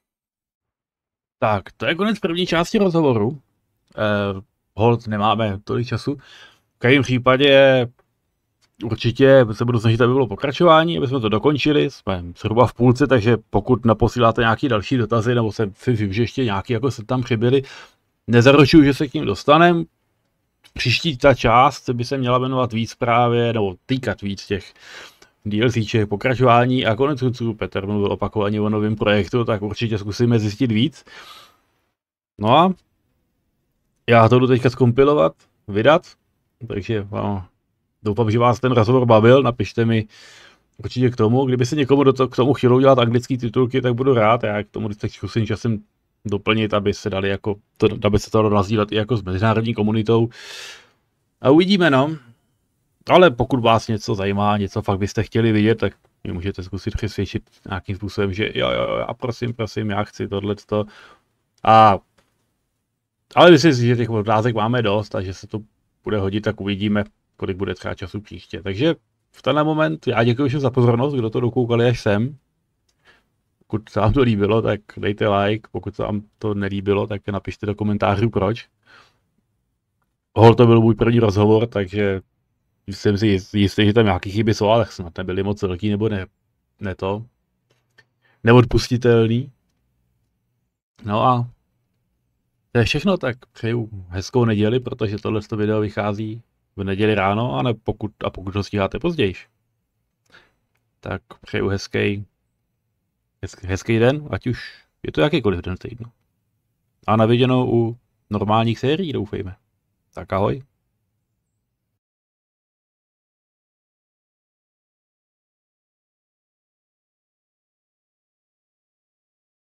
[SPEAKER 2] Tak, to je konec první části rozhovoru. Eh, hold, nemáme tolik času. V každém případě určitě se budu snažit, aby bylo pokračování, aby jsme to dokončili. Jsme zhruba v půlce, takže pokud naposíláte nějaké další dotazy, nebo se si že ještě nějaký jako se tam přibyli, nezaručuju, že se k ním dostaneme. Příští ta část by se měla věnovat víc právě, nebo týkat víc těch DLCček, pokračování a konec konců Petr mluvil opakovaně o novém projektu, tak určitě zkusíme zjistit víc. No a já to jdu teďka zkompilovat, vydat, takže no, doufám, že vás ten rozhovor bavil, napište mi určitě k tomu, kdyby se někomu do to, k tomu chtělo dělat anglické titulky, tak budu rád, já k tomu teď zkusím časem doplnit, aby se dali jako, to, aby se to dalo nazdílet i jako s mezinárodní komunitou. A uvidíme, no. Ale pokud vás něco zajímá, něco fakt byste chtěli vidět, tak mi můžete zkusit přesvědčit nějakým způsobem, že jo, jo, jo, a prosím, prosím, já chci tohleto. A ale myslím si, že těch otázek máme dost a že se to bude hodit, tak uvidíme, kolik bude třeba času příště. Takže v tenhle moment já děkuji všem za pozornost, kdo to dokoukali až sem. pokud se vám to líbilo, tak dejte like, pokud se vám to nelíbilo, tak napište do komentářů proč. Hol to byl můj první rozhovor, takže jsem si jistý, že tam nějaký chyby jsou, ale snad nebyly moc velký, nebo ne, ne to. Neodpustitelný. No a to je všechno, tak přeju hezkou neděli, protože tohle video vychází v neděli ráno, a, ne pokud, a pokud ho stíháte později, tak přeju hezký, hezký, hezký den, ať už je to jakýkoliv den týdnu. A na viděnou u normálních sérií, doufejme. Tak ahoj.